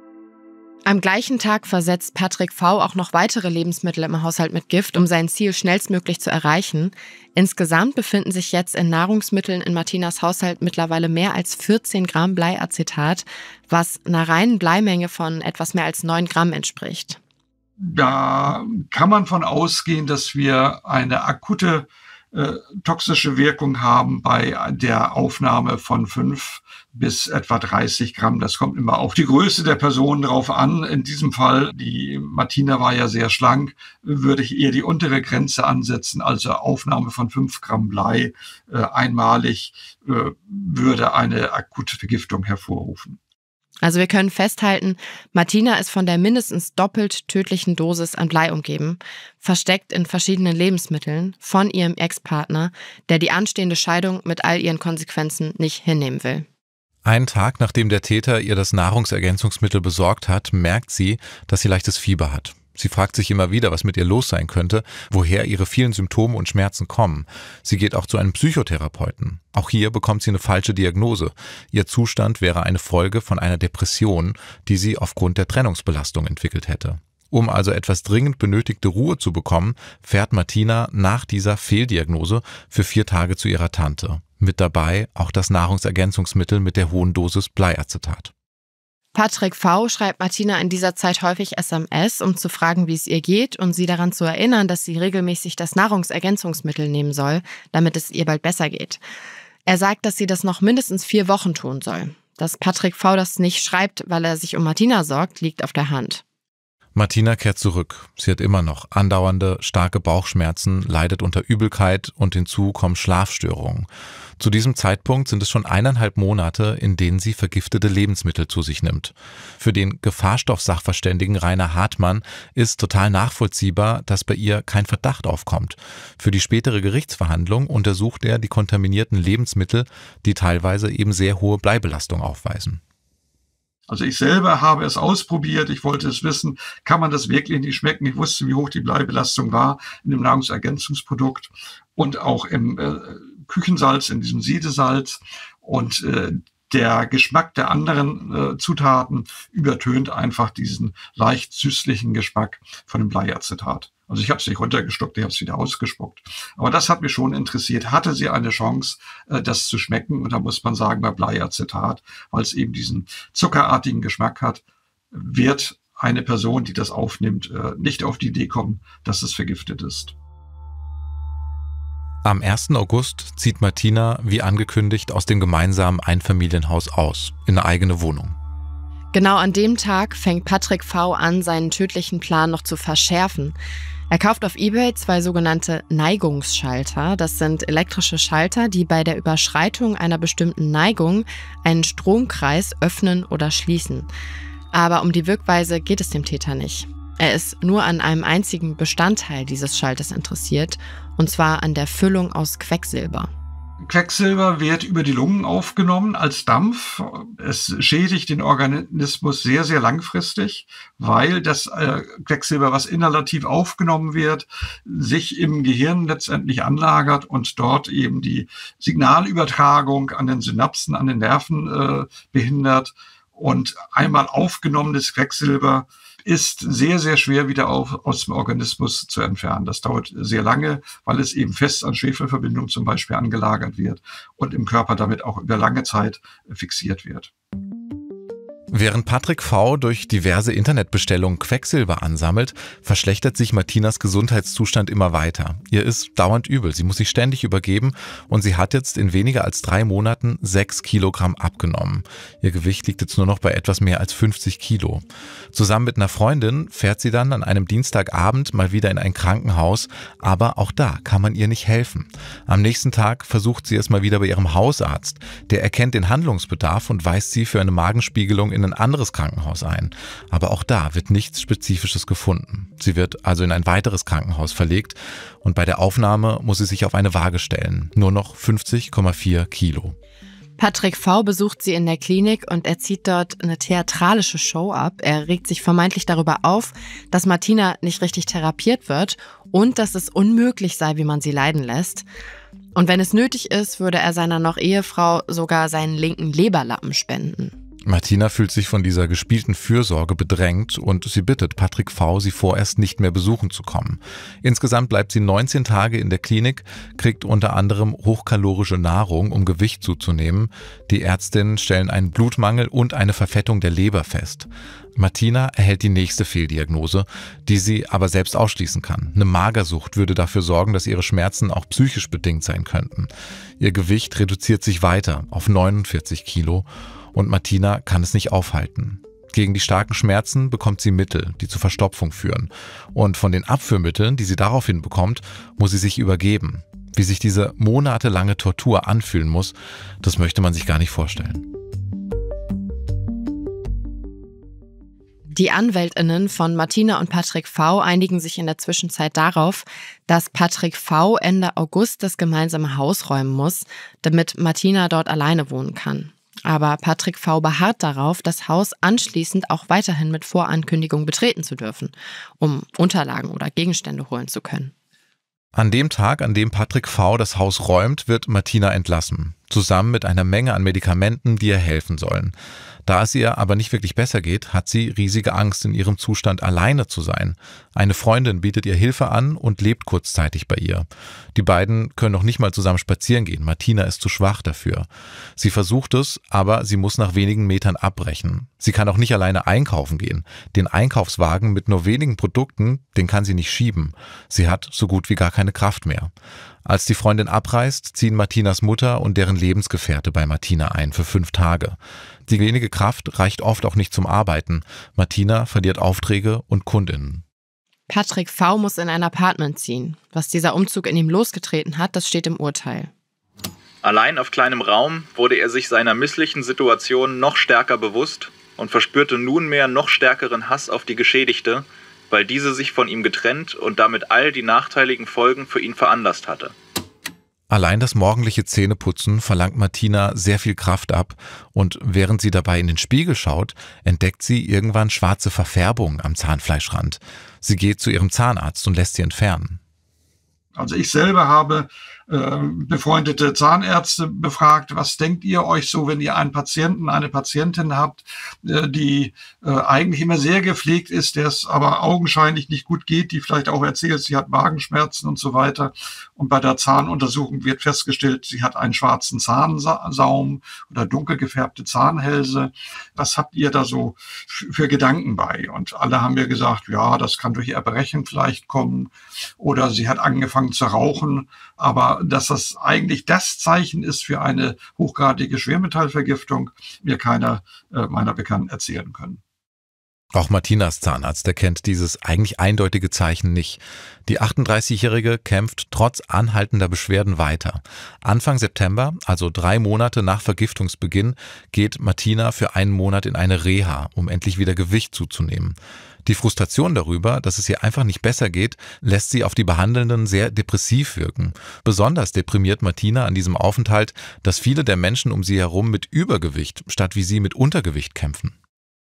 Speaker 2: Am gleichen Tag versetzt Patrick V. auch noch weitere Lebensmittel im Haushalt mit Gift, um sein Ziel schnellstmöglich zu erreichen. Insgesamt befinden sich jetzt in Nahrungsmitteln in Martinas Haushalt mittlerweile mehr als 14 Gramm Bleiacetat, was einer reinen Bleimenge von etwas mehr als 9 Gramm entspricht.
Speaker 1: Da kann man von ausgehen, dass wir eine akute toxische Wirkung haben bei der Aufnahme von 5 bis etwa 30 Gramm. Das kommt immer auf die Größe der Person drauf an. In diesem Fall, die Martina war ja sehr schlank, würde ich eher die untere Grenze ansetzen. Also Aufnahme von 5 Gramm Blei einmalig würde eine akute Vergiftung hervorrufen.
Speaker 2: Also wir können festhalten, Martina ist von der mindestens doppelt tödlichen Dosis an Blei umgeben, versteckt in verschiedenen Lebensmitteln von ihrem Ex-Partner, der die anstehende Scheidung mit all ihren Konsequenzen nicht hinnehmen will.
Speaker 3: Einen Tag, nachdem der Täter ihr das Nahrungsergänzungsmittel besorgt hat, merkt sie, dass sie leichtes Fieber hat. Sie fragt sich immer wieder, was mit ihr los sein könnte, woher ihre vielen Symptome und Schmerzen kommen. Sie geht auch zu einem Psychotherapeuten. Auch hier bekommt sie eine falsche Diagnose. Ihr Zustand wäre eine Folge von einer Depression, die sie aufgrund der Trennungsbelastung entwickelt hätte. Um also etwas dringend benötigte Ruhe zu bekommen, fährt Martina nach dieser Fehldiagnose für 4 Tage zu ihrer Tante. Mit dabei auch das Nahrungsergänzungsmittel mit der hohen Dosis Bleiacetat.
Speaker 2: Patrick V. schreibt Martina in dieser Zeit häufig SMS, um zu fragen, wie es ihr geht und sie daran zu erinnern, dass sie regelmäßig das Nahrungsergänzungsmittel nehmen soll, damit es ihr bald besser geht. Er sagt, dass sie das noch mindestens 4 Wochen tun soll. Dass Patrick V. das nicht schreibt, weil er sich um Martina sorgt, liegt auf der Hand.
Speaker 3: Martina kehrt zurück. Sie hat immer noch andauernde, starke Bauchschmerzen, leidet unter Übelkeit und hinzu kommen Schlafstörungen. Zu diesem Zeitpunkt sind es schon 1,5 Monate, in denen sie vergiftete Lebensmittel zu sich nimmt. Für den Gefahrstoffsachverständigen Rainer Hartmann ist total nachvollziehbar, dass bei ihr kein Verdacht aufkommt. Für die spätere Gerichtsverhandlung untersucht er die kontaminierten Lebensmittel, die teilweise eben sehr hohe Bleibelastung aufweisen.
Speaker 1: Also ich selber habe es ausprobiert, ich wollte es wissen, kann man das wirklich nicht schmecken? Ich wusste, wie hoch die Bleibelastung war in dem Nahrungsergänzungsprodukt und auch im Küchensalz, in diesem Siedesalz. Und der Geschmack der anderen Zutaten übertönt einfach diesen leicht süßlichen Geschmack von dem Bleiacetat. Also ich habe es nicht runtergeschluckt, ich habe es wieder ausgespuckt. Aber das hat mich schon interessiert. Hatte sie eine Chance, das zu schmecken? Und da muss man sagen, bei Bleiacetat, weil es eben diesen zuckerartigen Geschmack hat, wird eine Person, die das aufnimmt, nicht auf die Idee kommen, dass es vergiftet ist.
Speaker 3: Am 1. August zieht Martina, wie angekündigt, aus dem gemeinsamen Einfamilienhaus aus, in eine eigene Wohnung.
Speaker 2: Genau an dem Tag fängt Patrick V. an, seinen tödlichen Plan noch zu verschärfen. Er kauft auf eBay 2 sogenannte Neigungsschalter. Das sind elektrische Schalter, die bei der Überschreitung einer bestimmten Neigung einen Stromkreis öffnen oder schließen. Aber um die Wirkweise geht es dem Täter nicht. Er ist nur an einem einzigen Bestandteil dieses Schalters interessiert, und zwar an der Füllung aus Quecksilber.
Speaker 1: Quecksilber wird über die Lungen aufgenommen als Dampf. Es schädigt den Organismus sehr, sehr langfristig, weil das Quecksilber, was inhalativ aufgenommen wird, sich im Gehirn letztendlich anlagert und dort eben die Signalübertragung an den Synapsen, an den Nerven behindert. Und einmal aufgenommenes Quecksilber ist sehr, sehr schwer wieder aus dem Organismus zu entfernen. Das dauert sehr lange, weil es eben fest an Schwefelverbindungen zum Beispiel angelagert wird und im Körper damit auch über lange Zeit fixiert wird.
Speaker 3: Während Patrick V. durch diverse Internetbestellungen Quecksilber ansammelt, verschlechtert sich Martinas Gesundheitszustand immer weiter. Ihr ist dauernd übel, sie muss sich ständig übergeben und sie hat jetzt in weniger als 3 Monaten 6 Kilogramm abgenommen. Ihr Gewicht liegt jetzt nur noch bei etwas mehr als 50 Kilo. Zusammen mit einer Freundin fährt sie dann an einem Dienstagabend mal wieder in ein Krankenhaus, aber auch da kann man ihr nicht helfen. Am nächsten Tag versucht sie es mal wieder bei ihrem Hausarzt. Der erkennt den Handlungsbedarf und weist sie für eine Magenspiegelung in ein anderes Krankenhaus ein. Aber auch da wird nichts Spezifisches gefunden. Sie wird also in ein weiteres Krankenhaus verlegt und bei der Aufnahme muss sie sich auf eine Waage stellen. Nur noch 50,4 Kilo.
Speaker 2: Patrick V. besucht sie in der Klinik und er zieht dort eine theatralische Show ab. Er regt sich vermeintlich darüber auf, dass Martina nicht richtig therapiert wird und dass es unmöglich sei, wie man sie leiden lässt. Und wenn es nötig ist, würde er seiner noch Ehefrau sogar seinen linken Leberlappen spenden.
Speaker 3: Martina fühlt sich von dieser gespielten Fürsorge bedrängt und sie bittet Patrick V., sie vorerst nicht mehr besuchen zu kommen. Insgesamt bleibt sie 19 Tage in der Klinik, kriegt unter anderem hochkalorische Nahrung, um Gewicht zuzunehmen. Die Ärztinnen stellen einen Blutmangel und eine Verfettung der Leber fest. Martina erhält die nächste Fehldiagnose, die sie aber selbst ausschließen kann. Eine Magersucht würde dafür sorgen, dass ihre Schmerzen auch psychisch bedingt sein könnten. Ihr Gewicht reduziert sich weiter auf 49 Kilo. Und Martina kann es nicht aufhalten. Gegen die starken Schmerzen bekommt sie Mittel, die zur Verstopfung führen. Und von den Abführmitteln, die sie daraufhin bekommt, muss sie sich übergeben. Wie sich diese monatelange Tortur anfühlen muss, das möchte man sich gar nicht vorstellen.
Speaker 2: Die AnwältInnen von Martina und Patrick V. einigen sich in der Zwischenzeit darauf, dass Patrick V. Ende August das gemeinsame Haus räumen muss, damit Martina dort alleine wohnen kann. Aber Patrick V. beharrt darauf, das Haus anschließend auch weiterhin mit Vorankündigung betreten zu dürfen, um Unterlagen oder Gegenstände holen zu können.
Speaker 3: An dem Tag, an dem Patrick V. das Haus räumt, wird Martina entlassen, zusammen mit einer Menge an Medikamenten, die ihr helfen sollen. Da es ihr aber nicht wirklich besser geht, hat sie riesige Angst, in ihrem Zustand alleine zu sein. Eine Freundin bietet ihr Hilfe an und lebt kurzzeitig bei ihr. Die beiden können noch nicht mal zusammen spazieren gehen. Martina ist zu schwach dafür. Sie versucht es, aber sie muss nach wenigen Metern abbrechen. Sie kann auch nicht alleine einkaufen gehen. Den Einkaufswagen mit nur wenigen Produkten, den kann sie nicht schieben. Sie hat so gut wie gar keine Kraft mehr. Als die Freundin abreist, ziehen Martinas Mutter und deren Lebensgefährte bei Martina ein für 5 Tage. Die wenige Kraft reicht oft auch nicht zum Arbeiten. Martina verliert Aufträge und Kundinnen.
Speaker 2: Patrick V. muss in ein Apartment ziehen. Was dieser Umzug in ihm losgetreten hat, das steht im Urteil.
Speaker 6: Allein auf kleinem Raum wurde er sich seiner misslichen Situation noch stärker bewusst und verspürte nunmehr noch stärkeren Hass auf die Geschädigte, weil diese sich von ihm getrennt und damit all die nachteiligen Folgen für ihn veranlasst hatte.
Speaker 3: Allein das morgendliche Zähneputzen verlangt Martina sehr viel Kraft ab und während sie dabei in den Spiegel schaut, entdeckt sie irgendwann schwarze Verfärbungen am Zahnfleischrand. Sie geht zu ihrem Zahnarzt und lässt sie entfernen.
Speaker 1: Also ich selber habe befreundete Zahnärzte befragt, was denkt ihr euch so, wenn ihr einen Patienten, eine Patientin habt, die eigentlich immer sehr gepflegt ist, der es aber augenscheinlich nicht gut geht, die vielleicht auch erzählt, sie hat Magenschmerzen und so weiter. Und bei der Zahnuntersuchung wird festgestellt, sie hat einen schwarzen Zahnsaum oder dunkel gefärbte Zahnhälse. Was habt ihr da so für Gedanken bei? Und alle haben mir gesagt, ja, das kann durch Erbrechen vielleicht kommen oder sie hat angefangen zu rauchen, aber dass das eigentlich das Zeichen ist für eine hochgradige Schwermetallvergiftung, mir keiner meiner Bekannten erzählen können.
Speaker 3: Auch Martinas Zahnarzt erkennt dieses eigentlich eindeutige Zeichen nicht. Die 38-Jährige kämpft trotz anhaltender Beschwerden weiter. Anfang September, also 3 Monate nach Vergiftungsbeginn, geht Martina für 1 Monat in eine Reha, um endlich wieder Gewicht zuzunehmen. Die Frustration darüber, dass es ihr einfach nicht besser geht, lässt sie auf die Behandelnden sehr depressiv wirken. Besonders deprimiert Martina an diesem Aufenthalt, dass viele der Menschen um sie herum mit Übergewicht statt wie sie mit Untergewicht kämpfen.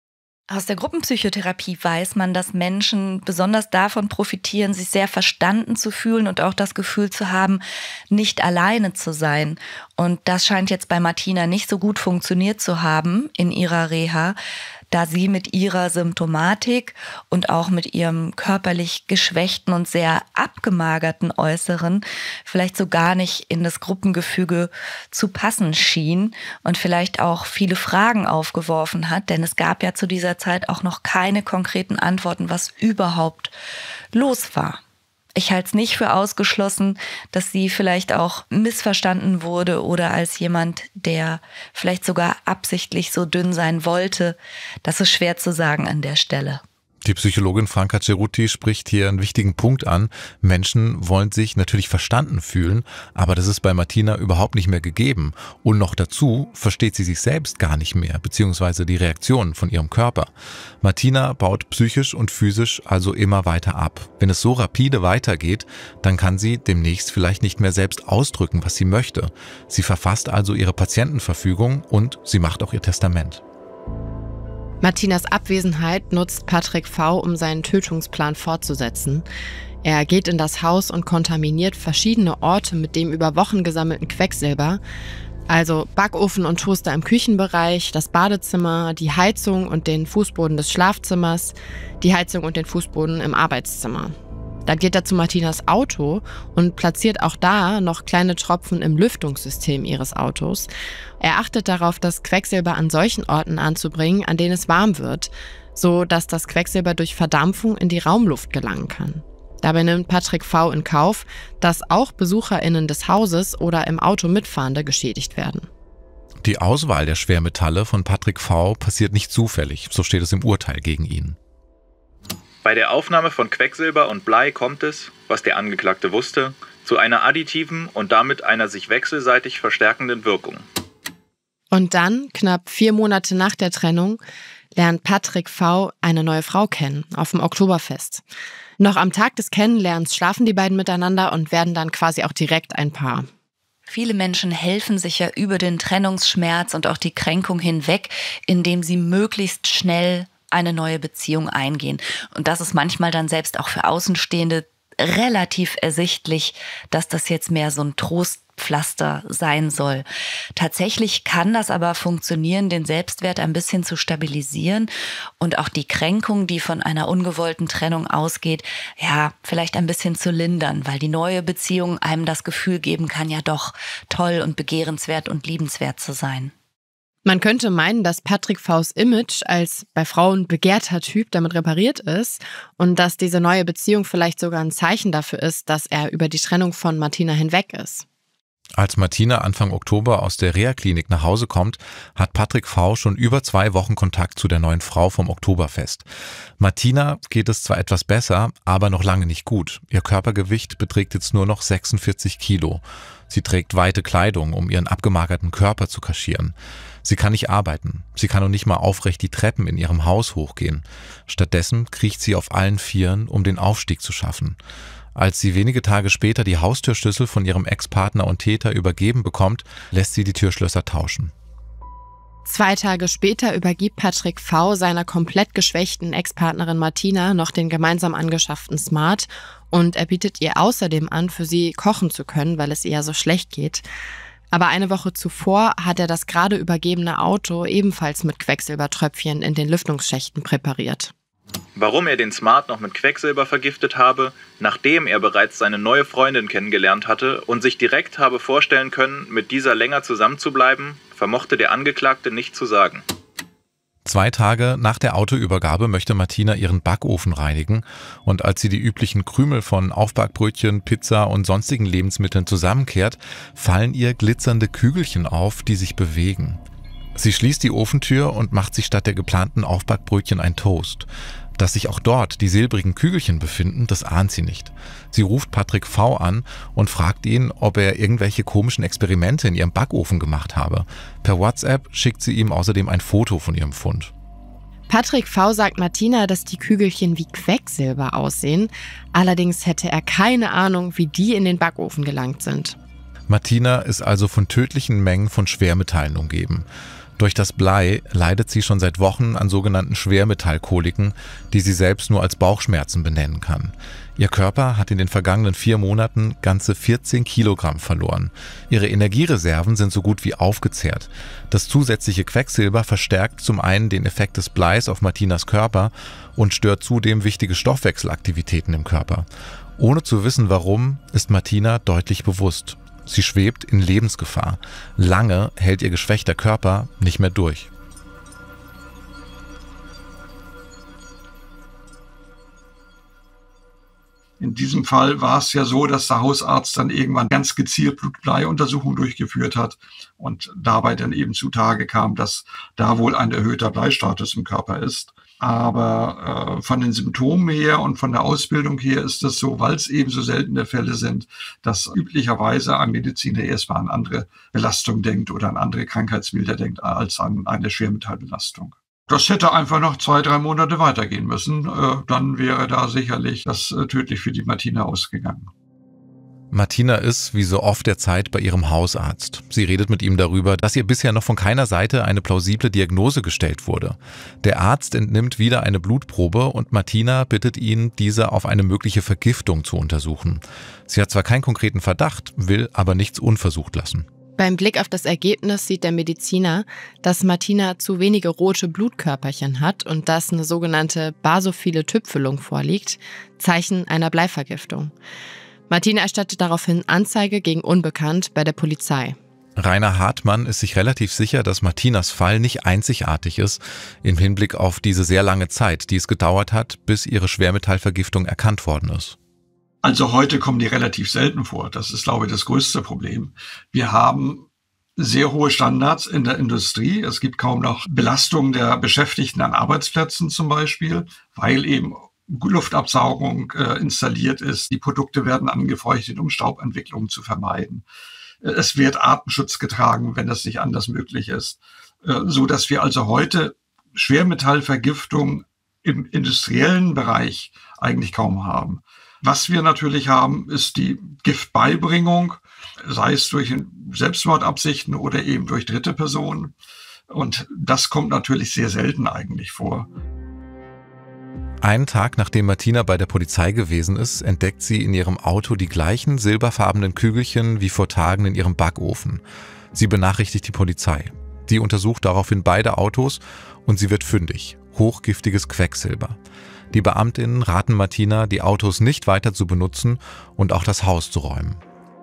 Speaker 5: Aus der Gruppenpsychotherapie weiß man, dass Menschen besonders davon profitieren, sich sehr verstanden zu fühlen und auch das Gefühl zu haben, nicht alleine zu sein. Und das scheint jetzt bei Martina nicht so gut funktioniert zu haben in ihrer Reha. da sie mit ihrer Symptomatik und auch mit ihrem körperlich geschwächten und sehr abgemagerten Äußeren vielleicht so gar nicht in das Gruppengefüge zu passen schien und vielleicht auch viele Fragen aufgeworfen hat, denn es gab ja zu dieser Zeit auch noch keine konkreten Antworten, was überhaupt los war. Ich halte es nicht für ausgeschlossen, dass sie vielleicht auch missverstanden wurde oder als jemand, der vielleicht sogar absichtlich so dünn sein wollte. Das ist schwer zu sagen an der Stelle.
Speaker 3: Die Psychologin Franca Cerutti spricht hier einen wichtigen Punkt an. Menschen wollen sich natürlich verstanden fühlen, aber das ist bei Martina überhaupt nicht mehr gegeben. Und noch dazu versteht sie sich selbst gar nicht mehr, beziehungsweise die Reaktionen von ihrem Körper. Martina baut psychisch und physisch also immer weiter ab. Wenn es so rapide weitergeht, dann kann sie demnächst vielleicht nicht mehr selbst ausdrücken, was sie möchte. Sie verfasst also ihre Patientenverfügung und sie macht auch ihr Testament.
Speaker 2: Martinas Abwesenheit nutzt Patrick V., um seinen Tötungsplan fortzusetzen. Er geht in das Haus und kontaminiert verschiedene Orte mit dem über Wochen gesammelten Quecksilber. Also Backofen und Toaster im Küchenbereich, das Badezimmer, die Heizung und den Fußboden des Schlafzimmers, die Heizung und den Fußboden im Arbeitszimmer. Dann geht er zu Martinas Auto und platziert auch da noch kleine Tropfen im Lüftungssystem ihres Autos. Er achtet darauf, das Quecksilber an solchen Orten anzubringen, an denen es warm wird, so dass das Quecksilber durch Verdampfung in die Raumluft gelangen kann. Dabei nimmt Patrick V. in Kauf, dass auch BesucherInnen des Hauses oder im Auto Mitfahrende geschädigt werden.
Speaker 3: Die Auswahl der Schwermetalle von Patrick V. passiert nicht zufällig, so steht es im Urteil gegen ihn.
Speaker 6: Bei der Aufnahme von Quecksilber und Blei kommt es, was der Angeklagte wusste, zu einer additiven und damit einer sich wechselseitig verstärkenden Wirkung.
Speaker 2: Und dann, knapp 4 Monate nach der Trennung, lernt Patrick V. eine neue Frau kennen, auf dem Oktoberfest. Noch am Tag des Kennenlernens schlafen die beiden miteinander und werden dann quasi auch direkt ein Paar.
Speaker 5: Viele Menschen helfen sich ja über den Trennungsschmerz und auch die Kränkung hinweg, indem sie möglichst schnell eine neue Beziehung eingehen. Und das ist manchmal dann selbst auch für Außenstehende relativ ersichtlich, dass das jetzt mehr so ein Trostpflaster sein soll. Tatsächlich kann das aber funktionieren, den Selbstwert ein bisschen zu stabilisieren und auch die Kränkung, die von einer ungewollten Trennung ausgeht, ja, vielleicht ein bisschen zu lindern, weil die neue Beziehung einem das Gefühl geben kann, ja doch toll und begehrenswert und liebenswert zu sein.
Speaker 2: Man könnte meinen, dass Patrick V.'s Image als bei Frauen begehrter Typ damit repariert ist und dass diese neue Beziehung vielleicht sogar ein Zeichen dafür ist, dass er über die Trennung von Martina hinweg ist.
Speaker 3: Als Martina Anfang Oktober aus der Reha-Klinik nach Hause kommt, hat Patrick V. schon über 2 Wochen Kontakt zu der neuen Frau vom Oktoberfest. Martina geht es zwar etwas besser, aber noch lange nicht gut. Ihr Körpergewicht beträgt jetzt nur noch 46 Kilo. Sie trägt weite Kleidung, um ihren abgemagerten Körper zu kaschieren. Sie kann nicht arbeiten. Sie kann noch nicht mal aufrecht die Treppen in ihrem Haus hochgehen. Stattdessen kriecht sie auf allen Vieren, um den Aufstieg zu schaffen. Als sie wenige Tage später die Haustürschlüssel von ihrem Ex-Partner und Täter übergeben bekommt, lässt sie die Türschlösser tauschen.
Speaker 2: 2 Tage später übergibt Patrick V. seiner komplett geschwächten Ex-Partnerin Martina noch den gemeinsam angeschafften Smart und er bietet ihr außerdem an, für sie kochen zu können, weil es ihr ja so schlecht geht. Aber eine Woche zuvor hat er das gerade übergebene Auto ebenfalls mit Quecksilbertröpfchen in den Lüftungsschächten präpariert.
Speaker 6: Warum er den Smart noch mit Quecksilber vergiftet habe, nachdem er bereits seine neue Freundin kennengelernt hatte und sich direkt habe vorstellen können, mit dieser länger zusammenzubleiben, vermochte der Angeklagte nicht zu sagen.
Speaker 3: 2 Tage nach der Autoübergabe möchte Martina ihren Backofen reinigen und als sie die üblichen Krümel von Aufbackbrötchen, Pizza und sonstigen Lebensmitteln zusammenkehrt, fallen ihr glitzernde Kügelchen auf, die sich bewegen. Sie schließt die Ofentür und macht sich statt der geplanten Aufbackbrötchen ein Toast. Dass sich auch dort die silbrigen Kügelchen befinden, das ahnt sie nicht. Sie ruft Patrick V. an und fragt ihn, ob er irgendwelche komischen Experimente in ihrem Backofen gemacht habe. Per WhatsApp schickt sie ihm außerdem ein Foto von ihrem Fund.
Speaker 2: Patrick V. sagt Martina, dass die Kügelchen wie Quecksilber aussehen. Allerdings hätte er keine Ahnung, wie die in den Backofen gelangt sind.
Speaker 3: Martina ist also von tödlichen Mengen von Schwermetallen umgeben. Durch das Blei leidet sie schon seit Wochen an sogenannten Schwermetallkoliken, die sie selbst nur als Bauchschmerzen benennen kann. Ihr Körper hat in den vergangenen 4 Monaten ganze 14 Kilogramm verloren. Ihre Energiereserven sind so gut wie aufgezehrt. Das zusätzliche Quecksilber verstärkt zum einen den Effekt des Bleis auf Martinas Körper und stört zudem wichtige Stoffwechselaktivitäten im Körper. Ohne zu wissen warum, ist Martina deutlich bewusst. Sie schwebt in Lebensgefahr. Lange hält ihr geschwächter Körper nicht mehr durch.
Speaker 1: In diesem Fall war es ja so, dass der Hausarzt dann irgendwann ganz gezielt Blutbleiuntersuchungen durchgeführt hat und dabei dann eben zutage kam, dass da wohl ein erhöhter Bleistatus im Körper ist. Aber von den Symptomen her und von der Ausbildung her ist es so, weil es eben so seltene Fälle sind, dass üblicherweise ein Mediziner erstmal an andere Belastung denkt oder an andere Krankheitsbilder denkt als an eine Schwermetallbelastung. Das hätte einfach noch 2-3 Monate weitergehen müssen. Dann wäre da sicherlich das tödlich für die Martina ausgegangen.
Speaker 3: Martina ist, wie so oft derzeit, bei ihrem Hausarzt. Sie redet mit ihm darüber, dass ihr bisher noch von keiner Seite eine plausible Diagnose gestellt wurde. Der Arzt entnimmt wieder eine Blutprobe und Martina bittet ihn, diese auf eine mögliche Vergiftung zu untersuchen. Sie hat zwar keinen konkreten Verdacht, will aber nichts unversucht lassen.
Speaker 2: Beim Blick auf das Ergebnis sieht der Mediziner, dass Martina zu wenige rote Blutkörperchen hat und dass eine sogenannte basophile Tüpfelung vorliegt, Zeichen einer Bleivergiftung. Martina erstattet daraufhin Anzeige gegen Unbekannt bei der Polizei.
Speaker 3: Rainer Hartmann ist sich relativ sicher, dass Martinas Fall nicht einzigartig ist, im Hinblick auf diese sehr lange Zeit, die es gedauert hat, bis ihre Schwermetallvergiftung erkannt worden ist.
Speaker 1: Also heute kommen die relativ selten vor. Das ist, glaube ich, das größte Problem. Wir haben sehr hohe Standards in der Industrie. Es gibt kaum noch Belastungen der Beschäftigten an Arbeitsplätzen zum Beispiel, weil eben Luftabsaugung installiert ist. Die Produkte werden angefeuchtet, um Staubentwicklungen zu vermeiden. Es wird Atemschutz getragen, wenn das nicht anders möglich ist. So dass wir also heute Schwermetallvergiftung im industriellen Bereich eigentlich kaum haben. Was wir natürlich haben, ist die Giftbeibringung, sei es durch Selbstmordabsichten oder eben durch dritte Personen. Und das kommt natürlich sehr selten eigentlich vor.
Speaker 3: Einen Tag, nachdem Martina bei der Polizei gewesen ist, entdeckt sie in ihrem Auto die gleichen silberfarbenen Kügelchen wie vor Tagen in ihrem Backofen. Sie benachrichtigt die Polizei. Die untersucht daraufhin beide Autos und sie wird fündig. Hochgiftiges Quecksilber. Die Beamtinnen raten Martina, die Autos nicht weiter zu benutzen und auch das Haus zu räumen.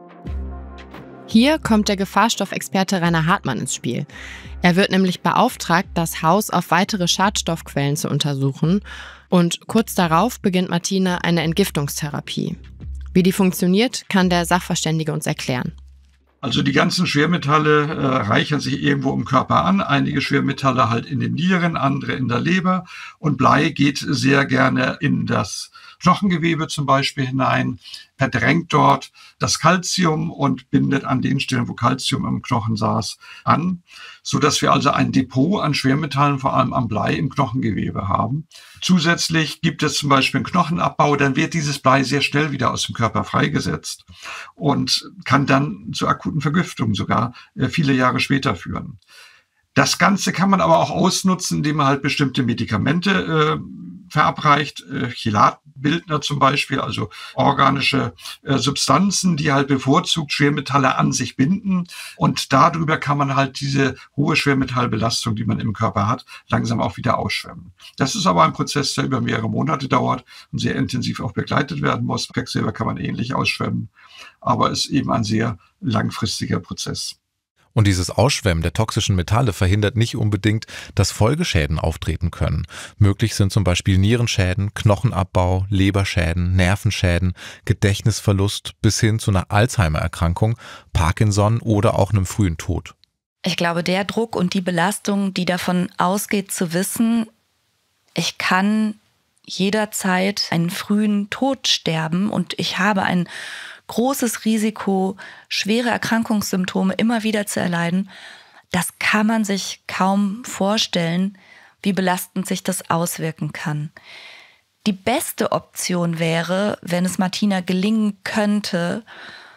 Speaker 2: Hier kommt der Gefahrstoffexperte Rainer Hartmann ins Spiel. Er wird nämlich beauftragt, das Haus auf weitere Schadstoffquellen zu untersuchen und kurz darauf beginnt Martina eine Entgiftungstherapie. Wie die funktioniert, kann der Sachverständige uns erklären.
Speaker 1: Also die ganzen Schwermetalle reichern sich irgendwo im Körper an. Einige Schwermetalle halt in den Nieren, andere in der Leber. Und Blei geht sehr gerne in das Knochengewebe zum Beispiel hinein, verdrängt dort das Calcium und bindet an den Stellen, wo Calcium im Knochen saß, an, sodass wir also ein Depot an Schwermetallen, vor allem am Blei, im Knochengewebe haben. Zusätzlich gibt es zum Beispiel einen Knochenabbau, dann wird dieses Blei sehr schnell wieder aus dem Körper freigesetzt und kann dann zu akuten Vergiftungen sogar viele Jahre später führen. Das Ganze kann man aber auch ausnutzen, indem man halt bestimmte Medikamente verabreicht, Chelatbildner zum Beispiel, also organische Substanzen, die halt bevorzugt Schwermetalle an sich binden. Und darüber kann man halt diese hohe Schwermetallbelastung, die man im Körper hat, langsam auch wieder ausschwemmen. Das ist aber ein Prozess, der über mehrere Monate dauert und sehr intensiv auch begleitet werden muss. Quecksilber kann man ähnlich ausschwemmen, aber ist eben ein sehr langfristiger Prozess.
Speaker 3: Und dieses Ausschwemmen der toxischen Metalle verhindert nicht unbedingt, dass Folgeschäden auftreten können. Möglich sind zum Beispiel Nierenschäden, Knochenabbau, Leberschäden, Nervenschäden, Gedächtnisverlust bis hin zu einer Alzheimer-Erkrankung, Parkinson oder auch einem frühen Tod.
Speaker 5: Ich glaube, der Druck und die Belastung, die davon ausgeht, zu wissen, ich kann jederzeit einen frühen Tod sterben und ich habe ein großes Risiko, schwere Erkrankungssymptome immer wieder zu erleiden, das kann man sich kaum vorstellen, wie belastend sich das auswirken kann. Die beste Option wäre, wenn es Martina gelingen könnte,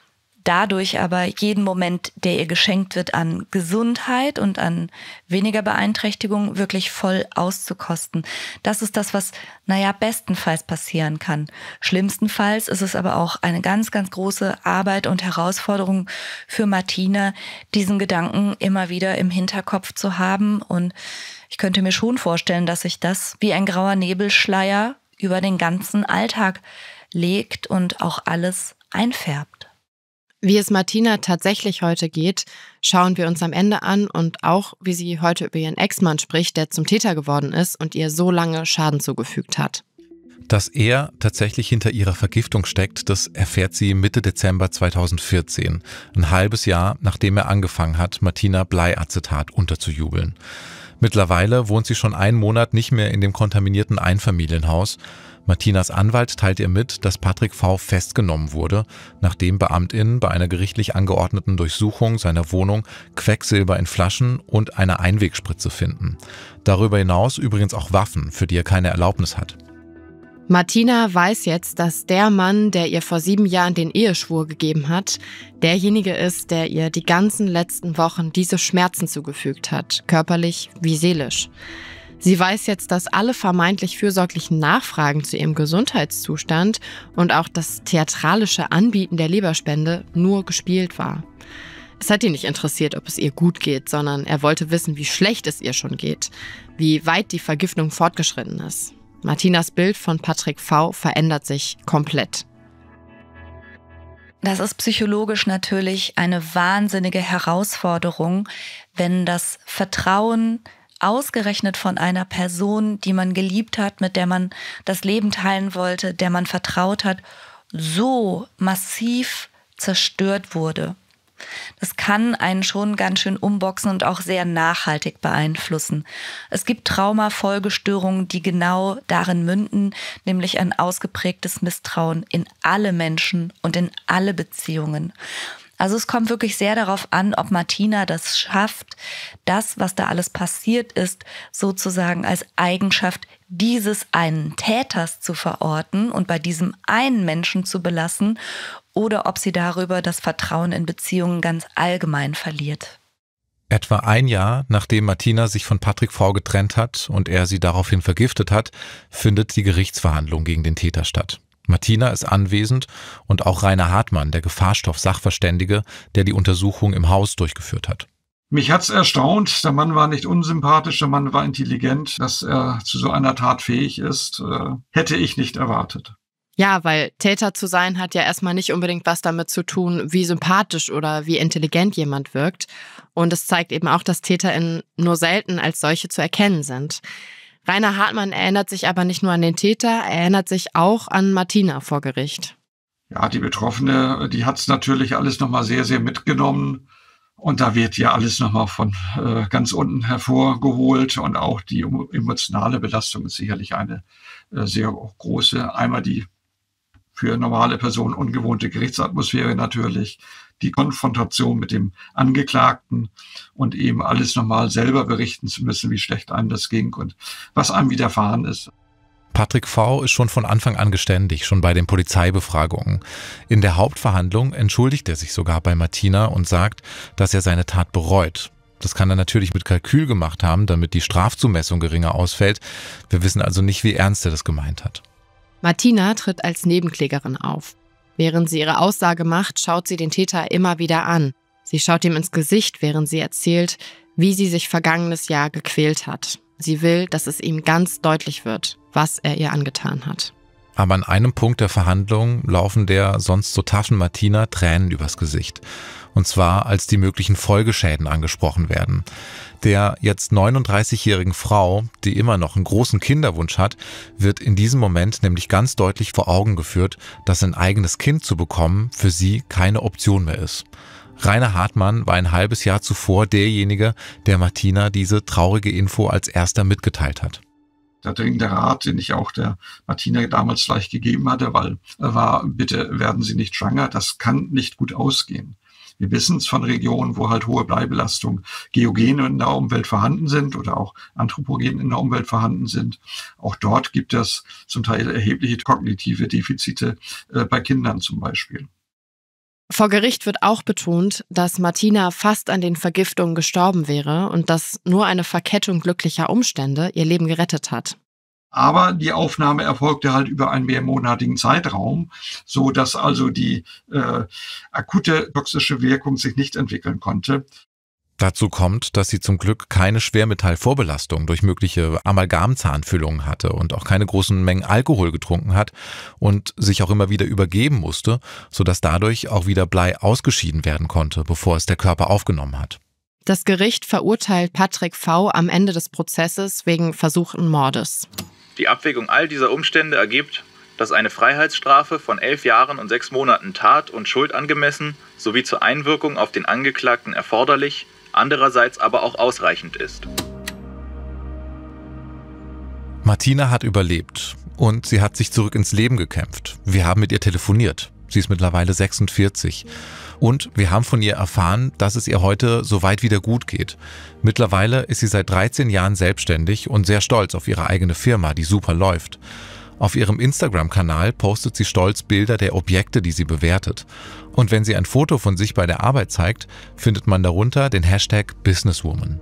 Speaker 5: dadurch aber jeden Moment, der ihr geschenkt wird an Gesundheit und an weniger Beeinträchtigung, wirklich voll auszukosten. Das ist das, was, bestenfalls passieren kann. Schlimmstenfalls ist es aber auch eine ganz, ganz große Arbeit und Herausforderung für Martina, diesen Gedanken immer wieder im Hinterkopf zu haben. Und ich könnte mir schon vorstellen, dass sich das wie ein grauer Nebelschleier über den ganzen Alltag legt und auch alles einfärbt.
Speaker 2: Wie es Martina tatsächlich heute geht, schauen wir uns am Ende an und auch, wie sie heute über ihren Ex-Mann spricht, der zum Täter geworden ist und ihr so lange Schaden zugefügt hat.
Speaker 3: Dass er tatsächlich hinter ihrer Vergiftung steckt, das erfährt sie Mitte Dezember 2014, ein halbes Jahr, nachdem er angefangen hat, Martina Bleiacetat unterzujubeln. Mittlerweile wohnt sie schon einen Monat nicht mehr in dem kontaminierten Einfamilienhaus. Martinas Anwalt teilt ihr mit, dass Patrick V. festgenommen wurde, nachdem BeamtInnen bei einer gerichtlich angeordneten Durchsuchung seiner Wohnung Quecksilber in Flaschen und eine Einwegspritze finden. Darüber hinaus übrigens auch Waffen, für die er keine Erlaubnis hat.
Speaker 2: Martina weiß jetzt, dass der Mann, der ihr vor 7 Jahren den Eheschwur gegeben hat, derjenige ist, der ihr die ganzen letzten Wochen diese Schmerzen zugefügt hat, körperlich wie seelisch. Sie weiß jetzt, dass alle vermeintlich fürsorglichen Nachfragen zu ihrem Gesundheitszustand und auch das theatralische Anbieten der Leberspende nur gespielt war. Es hat ihn nicht interessiert, ob es ihr gut geht, sondern er wollte wissen, wie schlecht es ihr schon geht, wie weit die Vergiftung fortgeschritten ist. Martinas Bild von Patrick V. verändert sich komplett.
Speaker 5: Das ist psychologisch natürlich eine wahnsinnige Herausforderung, wenn das Vertrauen ausgerechnet von einer Person, die man geliebt hat, mit der man das Leben teilen wollte, der man vertraut hat, so massiv zerstört wurde. Das kann einen schon ganz schön umboxen und auch sehr nachhaltig beeinflussen. Es gibt Traumafolgestörungen, die genau darin münden, nämlich ein ausgeprägtes Misstrauen in alle Menschen und in alle Beziehungen. Also es kommt wirklich sehr darauf an, ob Martina das schafft, das, was da alles passiert ist, sozusagen als Eigenschaft dieses einen Täters zu verorten und bei diesem einen Menschen zu belassen, oder ob sie darüber das Vertrauen in Beziehungen ganz allgemein verliert.
Speaker 3: Etwa ein Jahr, nachdem Martina sich von Patrick V. getrennt hat und er sie daraufhin vergiftet hat, findet die Gerichtsverhandlung gegen den Täter statt. Martina ist anwesend und auch Rainer Hartmann, der Gefahrstoff-Sachverständige, der die Untersuchung im Haus durchgeführt hat.
Speaker 1: Mich hat's erstaunt, der Mann war nicht unsympathisch, der Mann war intelligent, dass er zu so einer Tat fähig ist, hätte ich nicht erwartet.
Speaker 2: Ja, weil Täter zu sein hat ja erstmal nicht unbedingt was damit zu tun, wie sympathisch oder wie intelligent jemand wirkt. Und es zeigt eben auch, dass TäterInnen nur selten als solche zu erkennen sind. Rainer Hartmann erinnert sich aber nicht nur an den Täter, er erinnert sich auch an Martina vor Gericht.
Speaker 1: Ja, die Betroffene, die hat's natürlich alles nochmal sehr, sehr mitgenommen. Und da wird ja alles nochmal von ganz unten hervorgeholt. Und auch die emotionale Belastung ist sicherlich eine sehr große. Einmal die für normale Personen ungewohnte Gerichtsatmosphäre natürlich, die Konfrontation mit dem Angeklagten und eben alles nochmal selber berichten zu müssen, wie schlecht einem das ging und was einem widerfahren ist.
Speaker 3: Patrick V. ist schon von Anfang an geständig, schon bei den Polizeibefragungen. In der Hauptverhandlung entschuldigt er sich sogar bei Martina und sagt, dass er seine Tat bereut. Das kann er natürlich mit Kalkül gemacht haben, damit die Strafzumessung geringer ausfällt. Wir wissen also nicht, wie ernst er das gemeint hat.
Speaker 2: Martina tritt als Nebenklägerin auf. Während sie ihre Aussage macht, schaut sie den Täter immer wieder an. Sie schaut ihm ins Gesicht, während sie erzählt, wie sie sich vergangenes Jahr gequält hat. Sie will, dass es ihm ganz deutlich wird, was er ihr angetan hat.
Speaker 3: Aber an einem Punkt der Verhandlung laufen der sonst so taffen Martina Tränen übers Gesicht. Und zwar, als die möglichen Folgeschäden angesprochen werden. Der jetzt 39-jährigen Frau, die immer noch einen großen Kinderwunsch hat, wird in diesem Moment nämlich ganz deutlich vor Augen geführt, dass ein eigenes Kind zu bekommen für sie keine Option mehr ist. Rainer Hartmann war ein halbes Jahr zuvor derjenige, der Martina diese traurige Info als erster mitgeteilt hat.
Speaker 1: Der dringende Rat, den ich auch der Martina damals gleich gegeben hatte, war, bitte werden Sie nicht schwanger, das kann nicht gut ausgehen. Wir wissen es von Regionen, wo halt hohe Bleibelastung, Geogene in der Umwelt vorhanden sind oder auch Anthropogene in der Umwelt vorhanden sind. Auch dort gibt es zum Teil erhebliche kognitive Defizite bei Kindern zum Beispiel.
Speaker 2: Vor Gericht wird auch betont, dass Martina fast an den Vergiftungen gestorben wäre und dass nur eine Verkettung glücklicher Umstände ihr Leben gerettet hat.
Speaker 1: Aber die Aufnahme erfolgte halt über einen mehrmonatigen Zeitraum, so dass also die akute toxische Wirkung sich nicht entwickeln konnte.
Speaker 3: Dazu kommt, dass sie zum Glück keine Schwermetallvorbelastung durch mögliche Amalgamzahnfüllungen hatte und auch keine großen Mengen Alkohol getrunken hat und sich auch immer wieder übergeben musste, sodass dadurch auch wieder Blei ausgeschieden werden konnte, bevor es der Körper aufgenommen hat.
Speaker 2: Das Gericht verurteilt Patrick V. am Ende des Prozesses wegen versuchten Mordes.
Speaker 6: Die Abwägung all dieser Umstände ergibt, dass eine Freiheitsstrafe von 11 Jahren und 6 Monaten Tat und Schuld angemessen sowie zur Einwirkung auf den Angeklagten erforderlich, andererseits aber auch ausreichend ist.
Speaker 3: Martina hat überlebt und sie hat sich zurück ins Leben gekämpft. Wir haben mit ihr telefoniert. Sie ist mittlerweile 46. Und wir haben von ihr erfahren, dass es ihr heute soweit wieder gut geht. Mittlerweile ist sie seit 13 Jahren selbstständig und sehr stolz auf ihre eigene Firma, die super läuft. Auf ihrem Instagram-Kanal postet sie stolz Bilder der Objekte, die sie bewertet. Und wenn sie ein Foto von sich bei der Arbeit zeigt, findet man darunter den Hashtag Businesswoman.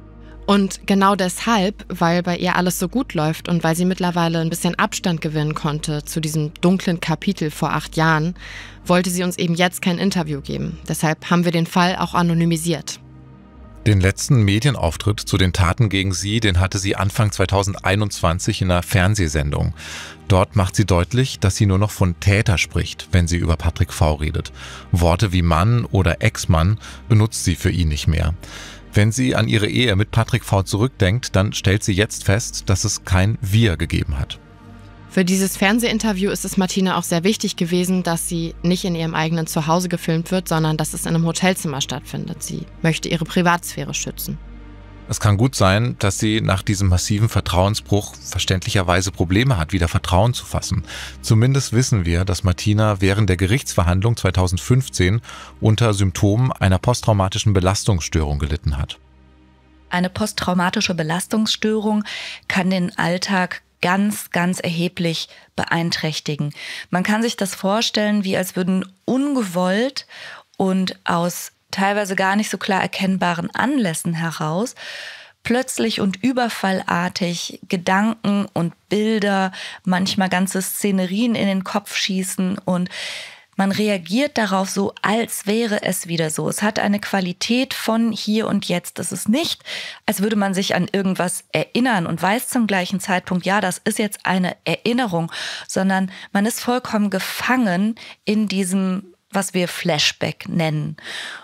Speaker 2: Und genau deshalb, weil bei ihr alles so gut läuft und weil sie mittlerweile ein bisschen Abstand gewinnen konnte zu diesem dunklen Kapitel vor 8 Jahren, wollte sie uns eben jetzt kein Interview geben. Deshalb haben wir den Fall auch anonymisiert.
Speaker 3: Den letzten Medienauftritt zu den Taten gegen sie, den hatte sie Anfang 2021 in einer Fernsehsendung. Dort macht sie deutlich, dass sie nur noch von Täter spricht, wenn sie über Patrick V. redet. Worte wie Mann oder Ex-Mann benutzt sie für ihn nicht mehr. Wenn sie an ihre Ehe mit Patrick V. zurückdenkt, dann stellt sie jetzt fest, dass es kein Wir gegeben hat.
Speaker 2: Für dieses Fernsehinterview ist es Martina auch sehr wichtig gewesen, dass sie nicht in ihrem eigenen Zuhause gefilmt wird, sondern dass es in einem Hotelzimmer stattfindet. Sie möchte ihre Privatsphäre schützen.
Speaker 3: Es kann gut sein, dass sie nach diesem massiven Vertrauensbruch verständlicherweise Probleme hat, wieder Vertrauen zu fassen. Zumindest wissen wir, dass Martina während der Gerichtsverhandlung 2015 unter Symptomen einer posttraumatischen Belastungsstörung gelitten hat.
Speaker 5: Eine posttraumatische Belastungsstörung kann den Alltag ganz, ganz erheblich beeinträchtigen. Man kann sich das vorstellen, wie als würden ungewollt und aus teilweise gar nicht so klar erkennbaren Anlässen heraus plötzlich und überfallartig Gedanken und Bilder, manchmal ganze Szenerien in den Kopf schießen und man reagiert darauf so, als wäre es wieder so. Es hat eine Qualität von hier und jetzt. Es ist nicht, als würde man sich an irgendwas erinnern und weiß zum gleichen Zeitpunkt, ja, das ist jetzt eine Erinnerung, sondern man ist vollkommen gefangen in diesem, was wir Flashback nennen.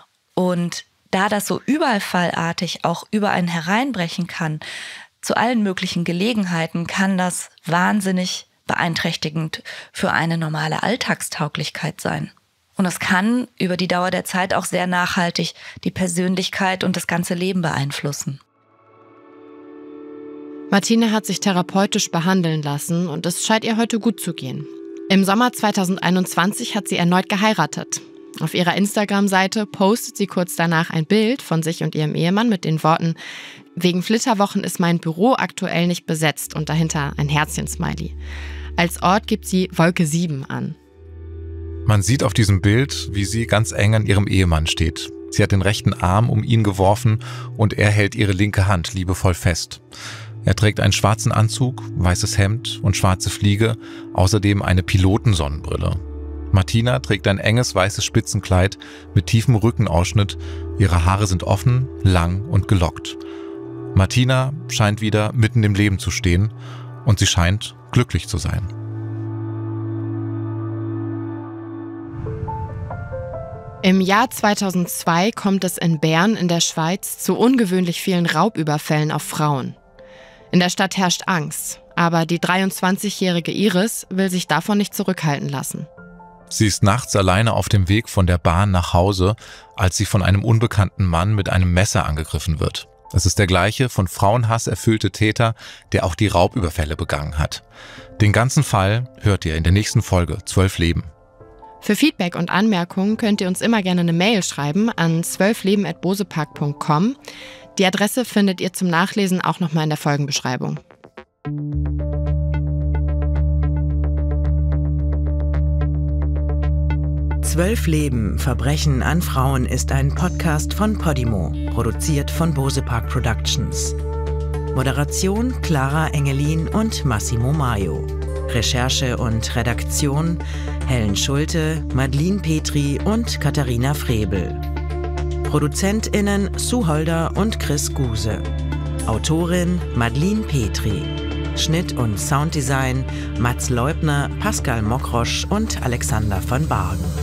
Speaker 5: Und da das so überfallartig auch über einen hereinbrechen kann, zu allen möglichen Gelegenheiten, kann das wahnsinnig beeinträchtigend für eine normale Alltagstauglichkeit sein. Und es kann über die Dauer der Zeit auch sehr nachhaltig die Persönlichkeit und das ganze Leben beeinflussen.
Speaker 2: Martina hat sich therapeutisch behandeln lassen und es scheint ihr heute gut zu gehen. Im Sommer 2021 hat sie erneut geheiratet. Auf ihrer Instagram-Seite postet sie kurz danach ein Bild von sich und ihrem Ehemann mit den Worten: Wegen Flitterwochen ist mein Büro aktuell nicht besetzt und dahinter ein Herzchen-Smiley. Als Ort gibt sie Wolke 7 an.
Speaker 3: Man sieht auf diesem Bild, wie sie ganz eng an ihrem Ehemann steht. Sie hat den rechten Arm um ihn geworfen und er hält ihre linke Hand liebevoll fest. Er trägt einen schwarzen Anzug, weißes Hemd und schwarze Fliege, außerdem eine Pilotensonnenbrille. Martina trägt ein enges weißes Spitzenkleid mit tiefem Rückenausschnitt. Ihre Haare sind offen, lang und gelockt. Martina scheint wieder mitten im Leben zu stehen und sie scheint glücklich zu sein.
Speaker 2: Im Jahr 2002 kommt es in Bern in der Schweiz zu ungewöhnlich vielen Raubüberfällen auf Frauen. In der Stadt herrscht Angst, aber die 23-jährige Iris will sich davon nicht zurückhalten lassen.
Speaker 3: Sie ist nachts alleine auf dem Weg von der Bahn nach Hause, als sie von einem unbekannten Mann mit einem Messer angegriffen wird. Es ist der gleiche von Frauenhass erfüllte Täter, der auch die Raubüberfälle begangen hat. Den ganzen Fall hört ihr in der nächsten Folge 12 Leben.
Speaker 2: Für Feedback und Anmerkungen könnt ihr uns immer gerne eine Mail schreiben an 12leben@bosepark.com. Die Adresse findet ihr zum Nachlesen auch nochmal in der Folgenbeschreibung.
Speaker 4: 12 Leben, Verbrechen an Frauen ist ein Podcast von Podimo, produziert von Bose Park Productions. Moderation Clara Engelin und Massimo Maio. Recherche und Redaktion Helen Schulte, Madeleine Petri und Katharina Frebel. ProduzentInnen Sue Holder und Chris Guse. Autorin Madeleine Petri. Schnitt und Sounddesign Mats Leubner, Pascal Mokrosch und Alexander von Bargen.